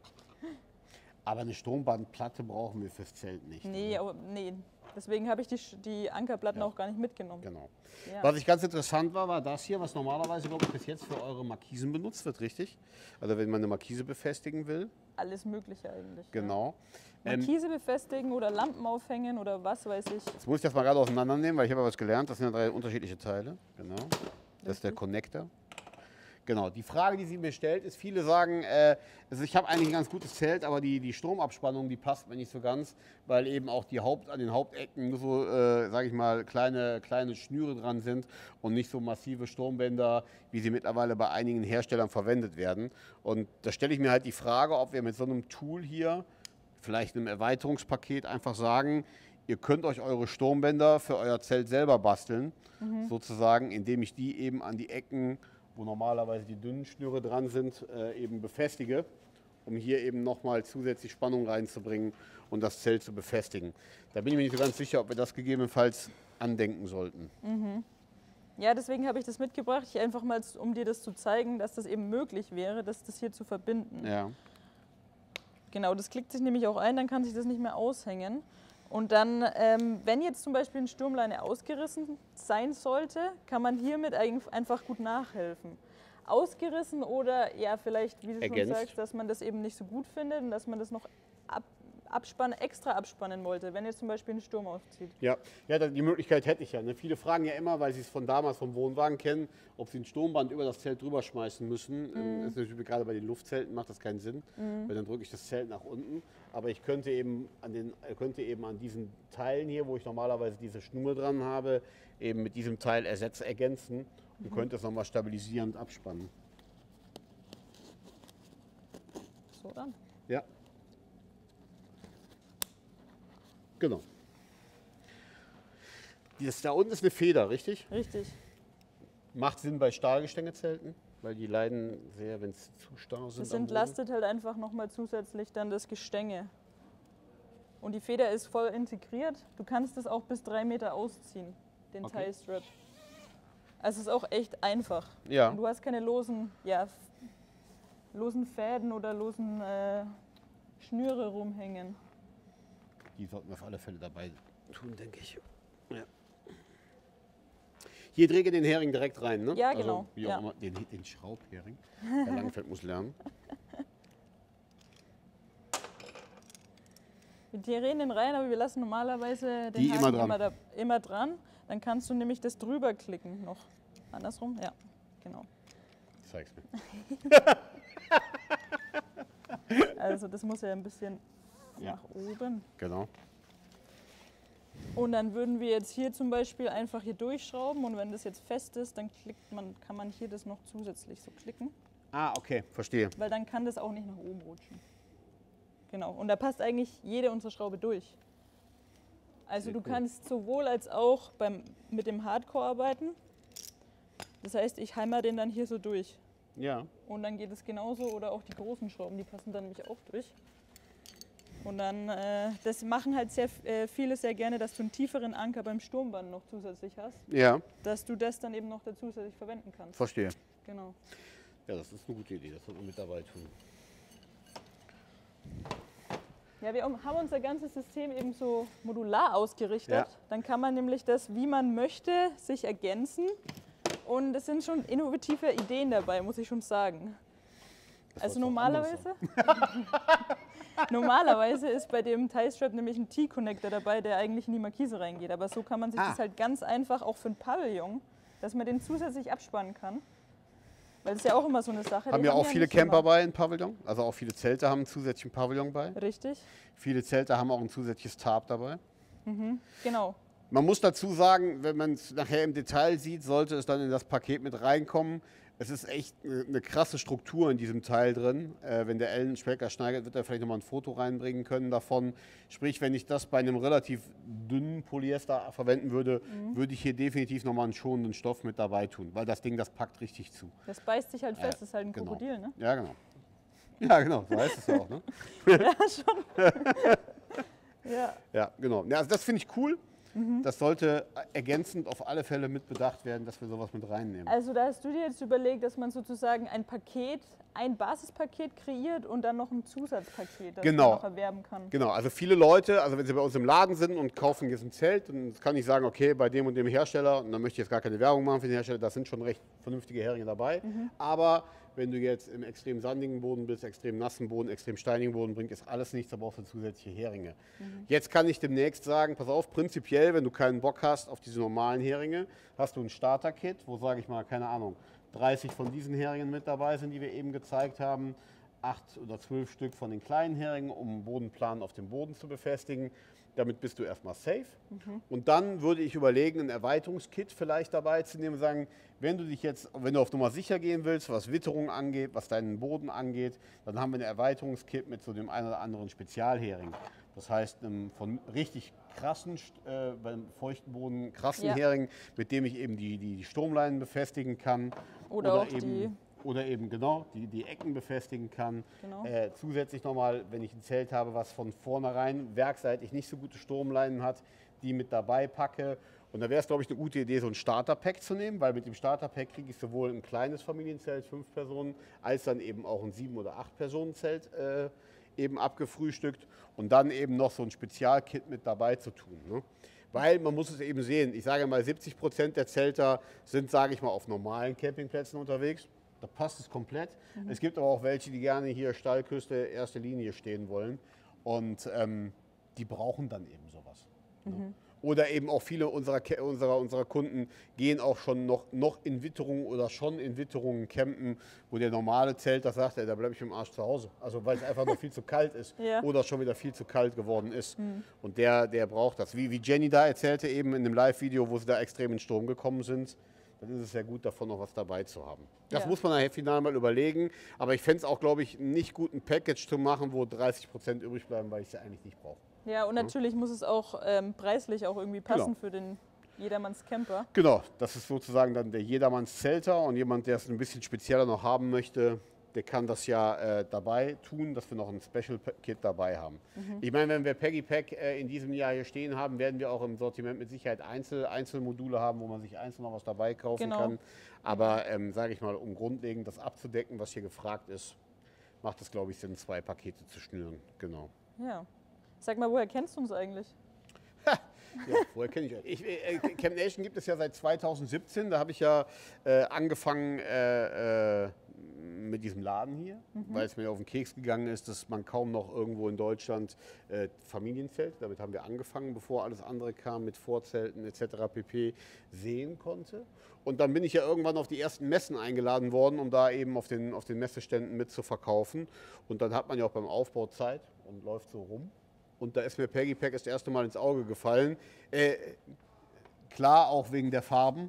[SPEAKER 3] Aber eine Sturmbandplatte brauchen wir fürs Zelt nicht.
[SPEAKER 1] Nee, aber, nee. Deswegen habe ich die, Sch- die Ankerplatten
[SPEAKER 3] Ja.
[SPEAKER 1] auch gar nicht mitgenommen.
[SPEAKER 3] Genau.
[SPEAKER 1] Ja.
[SPEAKER 3] Was ich ganz interessant war, war das hier, was normalerweise, glaube ich, bis jetzt für eure Markisen benutzt wird, richtig? Also wenn man eine Markise befestigen will.
[SPEAKER 1] Alles Mögliche eigentlich.
[SPEAKER 3] Genau.
[SPEAKER 1] Ja.
[SPEAKER 3] Ähm,
[SPEAKER 1] Markise befestigen oder Lampen aufhängen oder was weiß ich.
[SPEAKER 3] Jetzt muss ich das mal gerade auseinandernehmen, weil ich habe ja was gelernt. Das sind ja drei unterschiedliche Teile. Genau. Das ist der Connector. Genau. Die Frage, die sie mir stellt, ist, viele sagen, äh, also ich habe eigentlich ein ganz gutes Zelt, aber die, die Stromabspannung, die passt mir nicht so ganz, weil eben auch die Haupt, an den Hauptecken nur so, äh, sage ich mal, kleine, kleine Schnüre dran sind und nicht so massive Sturmbänder, wie sie mittlerweile bei einigen Herstellern verwendet werden. Und da stelle ich mir halt die Frage, ob wir mit so einem Tool hier, vielleicht einem Erweiterungspaket, einfach sagen, ihr könnt euch eure Sturmbänder für euer Zelt selber basteln, sozusagen, indem ich die eben an die Ecken, wo normalerweise die dünnen Schnüre dran sind, äh, eben befestige, um hier eben nochmal zusätzlich Spannung reinzubringen und das Zelt zu befestigen. Da bin ich mir nicht so ganz sicher, ob wir das gegebenenfalls andenken sollten.
[SPEAKER 1] Ja, deswegen habe ich das mitgebracht, ich einfach mal, um dir das zu zeigen, dass das eben möglich wäre, das, das hier zu verbinden.
[SPEAKER 3] Ja.
[SPEAKER 1] Genau, das klickt sich nämlich auch ein, dann kann sich das nicht mehr aushängen. Und dann, ähm, wenn jetzt zum Beispiel eine Sturmleine ausgerissen sein sollte, kann man hiermit eigentlich einfach gut nachhelfen. Ausgerissen oder ja, vielleicht, wie du
[SPEAKER 3] Ergänzt.
[SPEAKER 1] schon sagst, dass man das eben nicht so gut findet und dass man das noch ab, abspannen, extra abspannen wollte, wenn jetzt zum Beispiel ein Sturm aufzieht.
[SPEAKER 3] Ja, ja, da- die Möglichkeit hätte ich ja. Ne? Viele fragen ja immer, weil sie es von damals vom Wohnwagen kennen, ob sie ein Sturmband über das Zelt drüber schmeißen müssen. Ähm, Das ist natürlich gerade bei den Luftzelten macht das keinen Sinn, weil dann drücke ich das Zelt nach unten. Aber ich könnte eben an den, äh, könnte eben an diesen Teilen hier, wo ich normalerweise diese Schnur dran habe, eben mit diesem Teil ersetz, ergänzen und könnte es nochmal stabilisierend abspannen.
[SPEAKER 1] So dann.
[SPEAKER 3] Ja. Genau. Das da unten ist eine Feder, richtig?
[SPEAKER 1] Richtig.
[SPEAKER 3] Macht Sinn bei Stahlgestängezelten, weil die leiden sehr, wenn es zu starr sind.
[SPEAKER 1] Das
[SPEAKER 3] am Boden.
[SPEAKER 1] entlastet halt einfach nochmal zusätzlich dann das Gestänge. Und die Feder ist voll integriert. Du kannst das auch bis drei Meter ausziehen, den
[SPEAKER 3] Okay.
[SPEAKER 1] Tie Strap. Also es ist auch echt einfach.
[SPEAKER 3] Ja.
[SPEAKER 1] Und du hast keine losen, ja, f- losen Fäden oder losen äh, Schnüre rumhängen.
[SPEAKER 3] Die sollten wir auf alle Fälle dabei tun, denke ich. Ja. Hier träge den Hering direkt rein, ne?
[SPEAKER 1] Ja, genau,
[SPEAKER 3] Also, wie auch
[SPEAKER 1] ja.
[SPEAKER 3] immer, den, den Schraubhering. Der Langfeld muss lernen.
[SPEAKER 1] Wir drehen den rein, aber wir lassen normalerweise den
[SPEAKER 3] Die
[SPEAKER 1] Haken
[SPEAKER 3] immer dran.
[SPEAKER 1] Immer, da, immer dran. Dann kannst du nämlich das drüber klicken noch. Andersrum? Ja, genau.
[SPEAKER 3] Zeig's mir.
[SPEAKER 1] Also das muss ja ein bisschen
[SPEAKER 3] Ja.
[SPEAKER 1] nach oben.
[SPEAKER 3] Genau.
[SPEAKER 1] Und dann würden wir jetzt hier zum Beispiel einfach hier durchschrauben und wenn das jetzt fest ist, dann klickt man, kann man hier das noch zusätzlich so klicken,
[SPEAKER 3] Ah, okay, verstehe.
[SPEAKER 1] weil dann kann das auch nicht nach oben rutschen. Genau, und da passt eigentlich jede unserer Schraube durch. Also
[SPEAKER 3] Sehr
[SPEAKER 1] du
[SPEAKER 3] cool.
[SPEAKER 1] kannst sowohl als auch beim, mit dem Hardcore arbeiten. Das heißt, ich heimer den dann hier so durch.
[SPEAKER 3] Ja.
[SPEAKER 1] Und dann geht es genauso oder auch die großen Schrauben, die passen dann nämlich auch durch. Und dann, äh, das machen halt sehr äh, viele sehr gerne, dass du einen tieferen Anker beim Sturmband noch zusätzlich hast,
[SPEAKER 3] Ja,
[SPEAKER 1] dass du das dann eben noch da zusätzlich verwenden kannst.
[SPEAKER 3] verstehe.
[SPEAKER 1] Genau.
[SPEAKER 3] Ja, das ist eine gute Idee, das sollten wir mit dabei tun.
[SPEAKER 1] Ja, wir haben unser ganzes System eben so modular ausgerichtet.
[SPEAKER 3] Ja.
[SPEAKER 1] Dann kann man nämlich das, wie man möchte, sich ergänzen. Und es sind schon innovative Ideen dabei, muss ich schon sagen.
[SPEAKER 3] Das
[SPEAKER 1] Also
[SPEAKER 3] soll's auch anders
[SPEAKER 1] normalerweise, normalerweise ist bei dem Tie-Strap nämlich ein T-Connector dabei, der eigentlich in die Markise reingeht. Aber so kann man sich
[SPEAKER 3] Ah.
[SPEAKER 1] das halt ganz einfach auch für ein Pavillon, dass man den zusätzlich abspannen kann. Weil das ist ja auch immer so eine Sache.
[SPEAKER 3] Haben
[SPEAKER 1] die
[SPEAKER 3] ja auch viele
[SPEAKER 1] nicht
[SPEAKER 3] Camper
[SPEAKER 1] immer.
[SPEAKER 3] bei in Pavillon. Also auch viele Zelte haben einen zusätzlichen Pavillon bei.
[SPEAKER 1] Richtig,
[SPEAKER 3] Viele Zelte haben auch ein zusätzliches Tarp dabei.
[SPEAKER 1] genau.
[SPEAKER 3] Man muss dazu sagen, wenn man es nachher im Detail sieht, sollte es dann in das Paket mit reinkommen. Es ist echt eine, eine krasse Struktur in diesem Teil drin. Äh, wenn der Ellen Specker schneidert, wird er vielleicht nochmal ein Foto reinbringen können davon. Sprich, wenn ich das bei einem relativ dünnen Polyester verwenden würde, würde ich hier definitiv nochmal einen schonenden Stoff mit dabei tun, weil das Ding, das packt richtig zu.
[SPEAKER 1] Das beißt sich halt fest,
[SPEAKER 3] Äh,
[SPEAKER 1] das ist halt ein
[SPEAKER 3] genau.
[SPEAKER 1] Krokodil, ne?
[SPEAKER 3] Ja, genau. Ja, genau, so heißt es ja auch. Ne?
[SPEAKER 1] Ja, schon. Ja.
[SPEAKER 3] Ja, genau. Ja, also das finde ich cool.
[SPEAKER 1] Mhm.
[SPEAKER 3] Das sollte ergänzend auf alle Fälle mit bedacht werden, dass wir sowas mit reinnehmen.
[SPEAKER 1] Also da hast du dir jetzt überlegt, dass man sozusagen ein Paket, ein Basispaket kreiert und dann noch ein Zusatzpaket, das
[SPEAKER 3] Genau.
[SPEAKER 1] man noch erwerben kann.
[SPEAKER 3] Genau, also viele Leute, also wenn sie bei uns im Laden sind und kaufen jetzt ein Zelt, dann kann ich sagen, okay, bei dem und dem Hersteller, und dann möchte ich jetzt gar keine Werbung machen für den Hersteller, da sind schon recht vernünftige Heringe dabei.
[SPEAKER 1] Mhm.
[SPEAKER 3] Aber wenn du jetzt im extrem sandigen Boden bist, extrem nassen Boden, extrem steinigen Boden, bringt es alles nichts, da brauchst du zusätzliche Heringe.
[SPEAKER 1] Mhm.
[SPEAKER 3] Jetzt kann ich demnächst sagen, pass auf, prinzipiell, wenn du keinen Bock hast auf diese normalen Heringe, hast du ein Starter-Kit, wo, sage ich mal, keine Ahnung, dreißig von diesen Heringen mit dabei sind, die wir eben gezeigt haben, acht oder zwölf Stück von den kleinen Heringen, um Bodenplan auf dem Boden zu befestigen. Damit bist du erstmal safe. Und dann würde ich überlegen, ein Erweiterungskit vielleicht dabei zu nehmen und sagen, wenn du dich jetzt, wenn du auf Nummer sicher gehen willst, was Witterung angeht, was deinen Boden angeht, dann haben wir ein Erweiterungskit mit so dem einen oder anderen Spezialhering. Das heißt, einem von richtig krassen, äh, beim feuchten Boden krassen
[SPEAKER 1] Ja.
[SPEAKER 3] Hering, mit dem ich eben die, die, die Sturmleinen befestigen kann.
[SPEAKER 1] Oder auch
[SPEAKER 3] eben,
[SPEAKER 1] die-
[SPEAKER 3] Oder eben genau, die, die Ecken befestigen kann.
[SPEAKER 1] Genau.
[SPEAKER 3] Äh, zusätzlich nochmal, wenn ich ein Zelt habe, was von vornherein werkseitig nicht so gute Sturmleinen hat, die mit dabei packe. Und da wäre es, glaube ich, eine gute Idee, so ein Starter-Pack zu nehmen, weil mit dem Starter-Pack kriege ich sowohl ein kleines Familienzelt, fünf Personen, als dann eben auch ein sieben- oder acht-Personen-Zelt äh, eben abgefrühstückt und dann eben noch so ein Spezialkit mit dabei zu tun. Ne? Weil man muss es eben sehen, ich sage mal, siebzig Prozent der Zelter sind, sage ich mal, auf normalen Campingplätzen unterwegs. Da passt es komplett. Es gibt aber auch welche, die gerne hier Steilküste, erste Linie stehen wollen. Und ähm, die brauchen dann eben sowas. Ne?
[SPEAKER 1] Mhm.
[SPEAKER 3] Oder eben auch viele unserer, unserer, unserer Kunden gehen auch schon noch, noch in Witterungen oder schon in Witterungen campen, wo der normale Zelter sagt, ey, da bleibe ich mit dem Arsch zu Hause. Also weil es einfach noch viel zu kalt ist
[SPEAKER 1] Ja.
[SPEAKER 3] oder schon wieder viel zu kalt geworden ist.
[SPEAKER 1] Mhm.
[SPEAKER 3] Und der, der braucht das. Wie, wie Jenny da erzählte eben in dem Live-Video, wo sie da extrem in Strom gekommen sind, dann ist es sehr gut, davon noch was dabei zu haben. Das
[SPEAKER 1] Ja.
[SPEAKER 3] muss man nachher final mal überlegen. Aber ich fände es auch, glaube ich, nicht gut, ein Package zu machen, wo dreißig Prozent übrig bleiben, weil ich sie eigentlich nicht brauche.
[SPEAKER 1] Ja, und natürlich muss es auch ähm, preislich auch irgendwie passen
[SPEAKER 3] Genau.
[SPEAKER 1] für den Jedermanns Camper.
[SPEAKER 3] Genau, das ist sozusagen dann der Jedermanns Zelter und jemand, der es ein bisschen spezieller noch haben möchte, der kann das ja äh, dabei tun, dass wir noch ein Special-Kit dabei haben.
[SPEAKER 1] Mhm.
[SPEAKER 3] Ich meine, wenn wir Peggy Pack äh, in diesem Jahr hier stehen haben, werden wir auch im Sortiment mit Sicherheit Einzel Einzelmodule haben, wo man sich einzeln noch was dabei kaufen
[SPEAKER 1] Genau.
[SPEAKER 3] kann. Aber ähm, sage ich mal, um grundlegend das abzudecken, was hier gefragt ist, macht es, glaube ich, Sinn, zwei Pakete zu schnüren. Genau.
[SPEAKER 1] Ja. Sag mal, woher kennst du uns eigentlich?
[SPEAKER 3] Ja, woher kenne ich euch? Ich, äh, Camp Nation gibt es ja seit zweitausendsiebzehn. Da habe ich ja äh, angefangen äh, äh, mit diesem Laden hier,
[SPEAKER 1] Mhm.
[SPEAKER 3] weil es mir auf den Keks gegangen ist, dass man kaum noch irgendwo in Deutschland äh, Familienzelte, damit haben wir angefangen, bevor alles andere kam, mit Vorzelten et cetera pp. Sehen konnte. Und dann bin ich ja irgendwann auf die ersten Messen eingeladen worden, um da eben auf den, auf den Messeständen mit zu verkaufen. Und dann hat man ja auch beim Aufbau Zeit und läuft so rum. Und da ist mir Peggy Pack das erste Mal ins Auge gefallen. Äh, klar, auch wegen der Farben.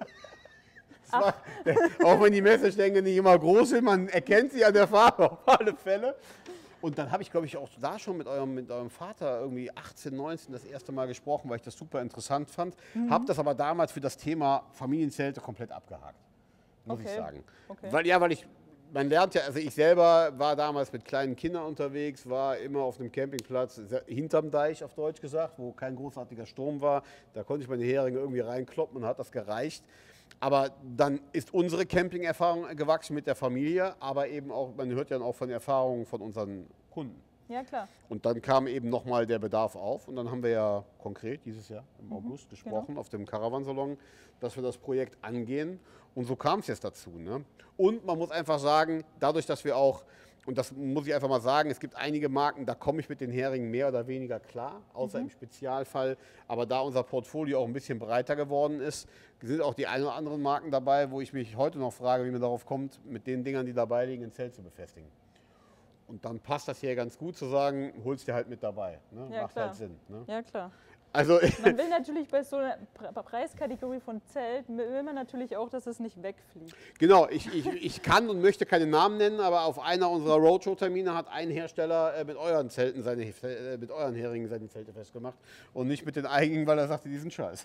[SPEAKER 3] Es war, auch wenn die Messestänge nicht immer groß sind, man erkennt sie an der Farbe auf alle Fälle. Und dann habe ich, glaube ich, auch da schon mit eurem, mit eurem Vater irgendwie achtzehn, neunzehn das erste Mal gesprochen, weil ich das super interessant fand.
[SPEAKER 1] Mhm.
[SPEAKER 3] Habe das aber damals für das Thema Familienzelte komplett abgehakt, muss
[SPEAKER 1] Okay.
[SPEAKER 3] ich sagen.
[SPEAKER 1] Okay.
[SPEAKER 3] Weil, ja, weil ich, man lernt ja, also ich selber war damals mit kleinen Kindern unterwegs, war immer auf einem Campingplatz hinterm Deich, auf Deutsch gesagt, wo kein großartiger Sturm war. Da konnte ich meine Heringe irgendwie reinkloppen und hat das gereicht. Aber dann ist unsere Camping-Erfahrung gewachsen mit der Familie, aber eben auch, man hört ja auch von Erfahrungen von unseren Kunden.
[SPEAKER 1] Ja, klar.
[SPEAKER 3] Und dann kam eben nochmal der Bedarf auf und dann haben wir ja konkret dieses Jahr im
[SPEAKER 1] Mhm,
[SPEAKER 3] August gesprochen auf dem Caravansalon, dass wir das Projekt angehen und so kam es jetzt dazu. Ne? Und man muss einfach sagen, dadurch, dass wir auch, und das muss ich einfach mal sagen, es gibt einige Marken, da komme ich mit den Heringen mehr oder weniger klar, außer
[SPEAKER 1] Mhm.
[SPEAKER 3] im Spezialfall, aber da unser Portfolio auch ein bisschen breiter geworden ist, sind auch die ein oder anderen Marken dabei, wo ich mich heute noch frage, wie man darauf kommt, mit den Dingern, die dabei liegen, ein Zelt zu befestigen. Und dann passt das hier ganz gut zu sagen, holst dir halt mit dabei. Ne?
[SPEAKER 1] Ja,
[SPEAKER 3] Macht
[SPEAKER 1] klar.
[SPEAKER 3] halt Sinn. Ne?
[SPEAKER 1] Ja, klar.
[SPEAKER 3] Also,
[SPEAKER 1] Man will natürlich bei so einer Pre- Preiskategorie von Zelt, will man natürlich auch, dass es nicht wegfliegt.
[SPEAKER 3] genau, ich, ich, ich kann und möchte keine Namen nennen, aber auf einer unserer Roadshow-Termine hat ein Hersteller äh, mit euren Zelten seine, äh, mit euren Heringen seine Zelte festgemacht und nicht mit den eigenen, weil er sagte, die sind scheiße.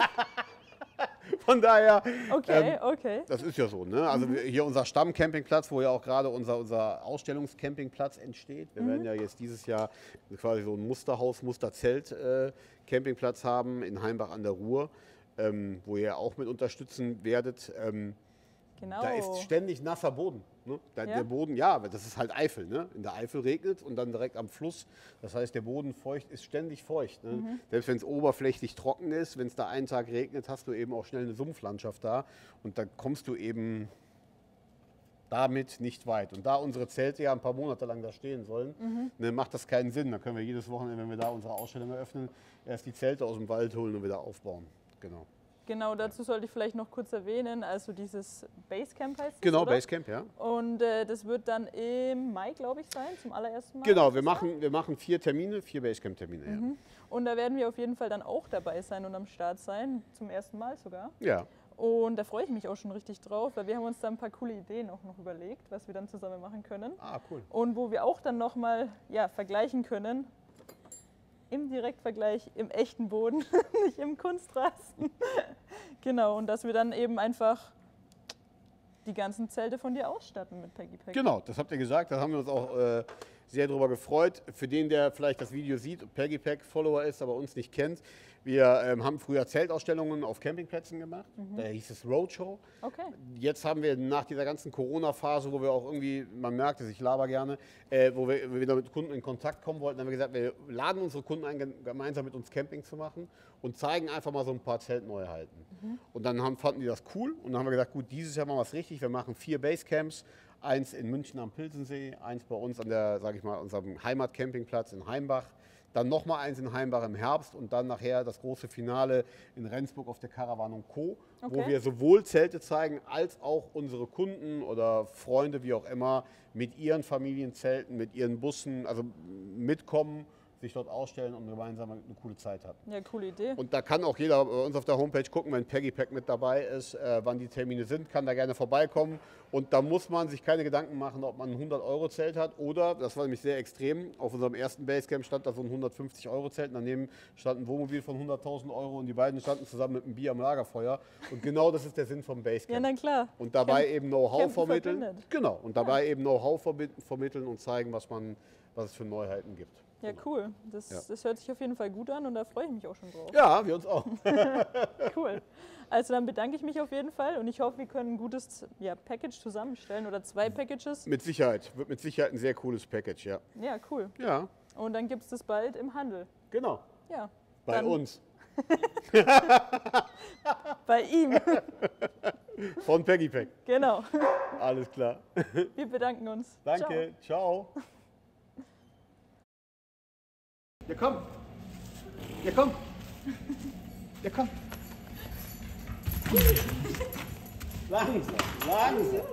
[SPEAKER 3] Von daher,
[SPEAKER 1] Okay,
[SPEAKER 3] ähm,
[SPEAKER 1] okay.
[SPEAKER 3] das ist ja so. Ne? Also wir- hier unser Stammcampingplatz, wo ja auch gerade unser, unser Ausstellungscampingplatz entsteht. Wir werden ja jetzt dieses Jahr quasi so ein Musterhaus, Musterzelt-Campingplatz haben in Heimbach an der Ruhr, ähm, wo ihr auch mit unterstützen werdet. Ähm,
[SPEAKER 1] Genau.
[SPEAKER 3] Da ist ständig nasser Boden. Ne? Da,
[SPEAKER 1] Ja?
[SPEAKER 3] Der Boden, ja, aber das ist halt Eifel. Ne? In der Eifel regnet und dann direkt am Fluss. Das heißt, der Boden feucht, ist ständig feucht. Ne?
[SPEAKER 1] Mhm.
[SPEAKER 3] Selbst wenn es oberflächlich trocken ist, wenn es da einen Tag regnet, hast du eben auch schnell eine Sumpflandschaft da. Und dann kommst du eben damit nicht weit. Und da unsere Zelte ja ein paar Monate lang da stehen sollen,
[SPEAKER 1] Mhm.
[SPEAKER 3] ne, macht das keinen Sinn. Da können wir jedes Wochenende, wenn wir da unsere Ausstellung eröffnen, erst die Zelte aus dem Wald holen und wieder aufbauen. Genau.
[SPEAKER 1] Genau, dazu sollte ich vielleicht noch kurz erwähnen, also dieses Basecamp heißt es,
[SPEAKER 3] Genau,
[SPEAKER 1] oder?
[SPEAKER 3] Basecamp, ja.
[SPEAKER 1] Und äh, das wird dann im Mai, glaube ich, sein, zum allerersten Mal.
[SPEAKER 3] Genau, wir machen, wir machen vier Termine, vier Basecamp-Termine.
[SPEAKER 1] Mhm. Und da werden wir auf jeden Fall dann auch dabei sein und am Start sein, zum ersten Mal sogar.
[SPEAKER 3] Ja. ja.
[SPEAKER 1] Und da freue ich mich auch schon richtig drauf, weil wir haben uns da ein paar coole Ideen auch noch überlegt, was wir dann zusammen machen können.
[SPEAKER 3] Ah, cool.
[SPEAKER 1] Und wo wir auch dann nochmal ja, vergleichen können, im Direktvergleich im echten Boden, nicht im Kunstrasen. Genau, und dass wir dann eben einfach die ganzen Zelte von dir ausstatten mit Peggy Pack.
[SPEAKER 3] Genau, das habt ihr gesagt, da haben wir uns auch äh, sehr drüber gefreut. Für den, der vielleicht das Video sieht und Peggy Pack Follower ist, aber uns nicht kennt, wir ähm, haben früher Zeltausstellungen auf Campingplätzen gemacht, da hieß es Roadshow.
[SPEAKER 1] Okay.
[SPEAKER 3] Jetzt haben wir nach dieser ganzen Corona-Phase, wo wir auch irgendwie, man merkt es, ich laber gerne, äh, wo wir wieder mit Kunden in Kontakt kommen wollten, haben wir gesagt, wir laden unsere Kunden ein, gemeinsam mit uns Camping zu machen und zeigen einfach mal so ein paar Zeltneuheiten. Mhm. Und dann haben, fanden die das cool und dann haben wir gesagt, gut, dieses Jahr machen wir es richtig, wir machen vier Basecamps, eins in München am Pilsensee, eins bei uns an der, sage ich mal, unserem Heimatcampingplatz in Heimbach. Dann nochmal eins in Heimbach im Herbst und dann nachher das große Finale in Rendsburg auf der Caravan Co.,
[SPEAKER 1] Okay.
[SPEAKER 3] wo wir sowohl Zelte zeigen, als auch unsere Kunden oder Freunde, wie auch immer, mit ihren Familienzelten, mit ihren Bussen, also mitkommen, sich dort ausstellen und gemeinsam eine coole Zeit haben.
[SPEAKER 1] Ja, coole Idee.
[SPEAKER 3] Und da kann auch jeder bei uns auf der Homepage gucken, wenn Peggy Pack mit dabei ist, äh, wann die Termine sind, kann da gerne vorbeikommen. Und da muss man sich keine Gedanken machen, ob man ein hundert Euro Zelt hat oder, das war nämlich sehr extrem, auf unserem ersten Basecamp stand da so ein hundertfünfzig Euro Zelt, daneben stand ein Wohnmobil von hunderttausend Euro und die beiden standen zusammen mit einem Bier am Lagerfeuer. Und genau das ist der Sinn vom Basecamp.
[SPEAKER 1] Ja, na klar.
[SPEAKER 3] Und dabei
[SPEAKER 1] Camp-
[SPEAKER 3] eben Know-how
[SPEAKER 1] Campen
[SPEAKER 3] vermitteln.
[SPEAKER 1] verbindet.
[SPEAKER 3] Genau, und dabei eben Know-how verbi- vermitteln und zeigen, was, man, was es für Neuheiten gibt.
[SPEAKER 1] Ja, cool. Das,
[SPEAKER 3] Ja.
[SPEAKER 1] das hört sich auf jeden Fall gut an und da freue ich mich auch schon drauf.
[SPEAKER 3] Ja, wir uns auch.
[SPEAKER 1] Cool. Also dann bedanke ich mich auf jeden Fall und ich hoffe, wir können ein gutes ja, Package zusammenstellen oder zwei Packages.
[SPEAKER 3] Mit Sicherheit, wird mit Sicherheit ein sehr cooles Package, ja.
[SPEAKER 1] Ja, cool.
[SPEAKER 3] Ja,
[SPEAKER 1] Und dann gibt es das bald im Handel.
[SPEAKER 3] genau.
[SPEAKER 1] Ja.
[SPEAKER 3] Bei
[SPEAKER 1] dann
[SPEAKER 3] uns.
[SPEAKER 1] Bei ihm.
[SPEAKER 3] Von Peggy Pack.
[SPEAKER 1] Genau.
[SPEAKER 3] Alles klar.
[SPEAKER 1] Wir bedanken uns.
[SPEAKER 3] Danke. Ciao. Ja, komm. Ja, komm. Ja, komm. Langsam, langsam.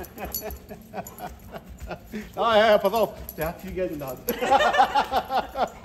[SPEAKER 3] Ah, ja, ja, pass auf. Der hat viel Geld in der Hand.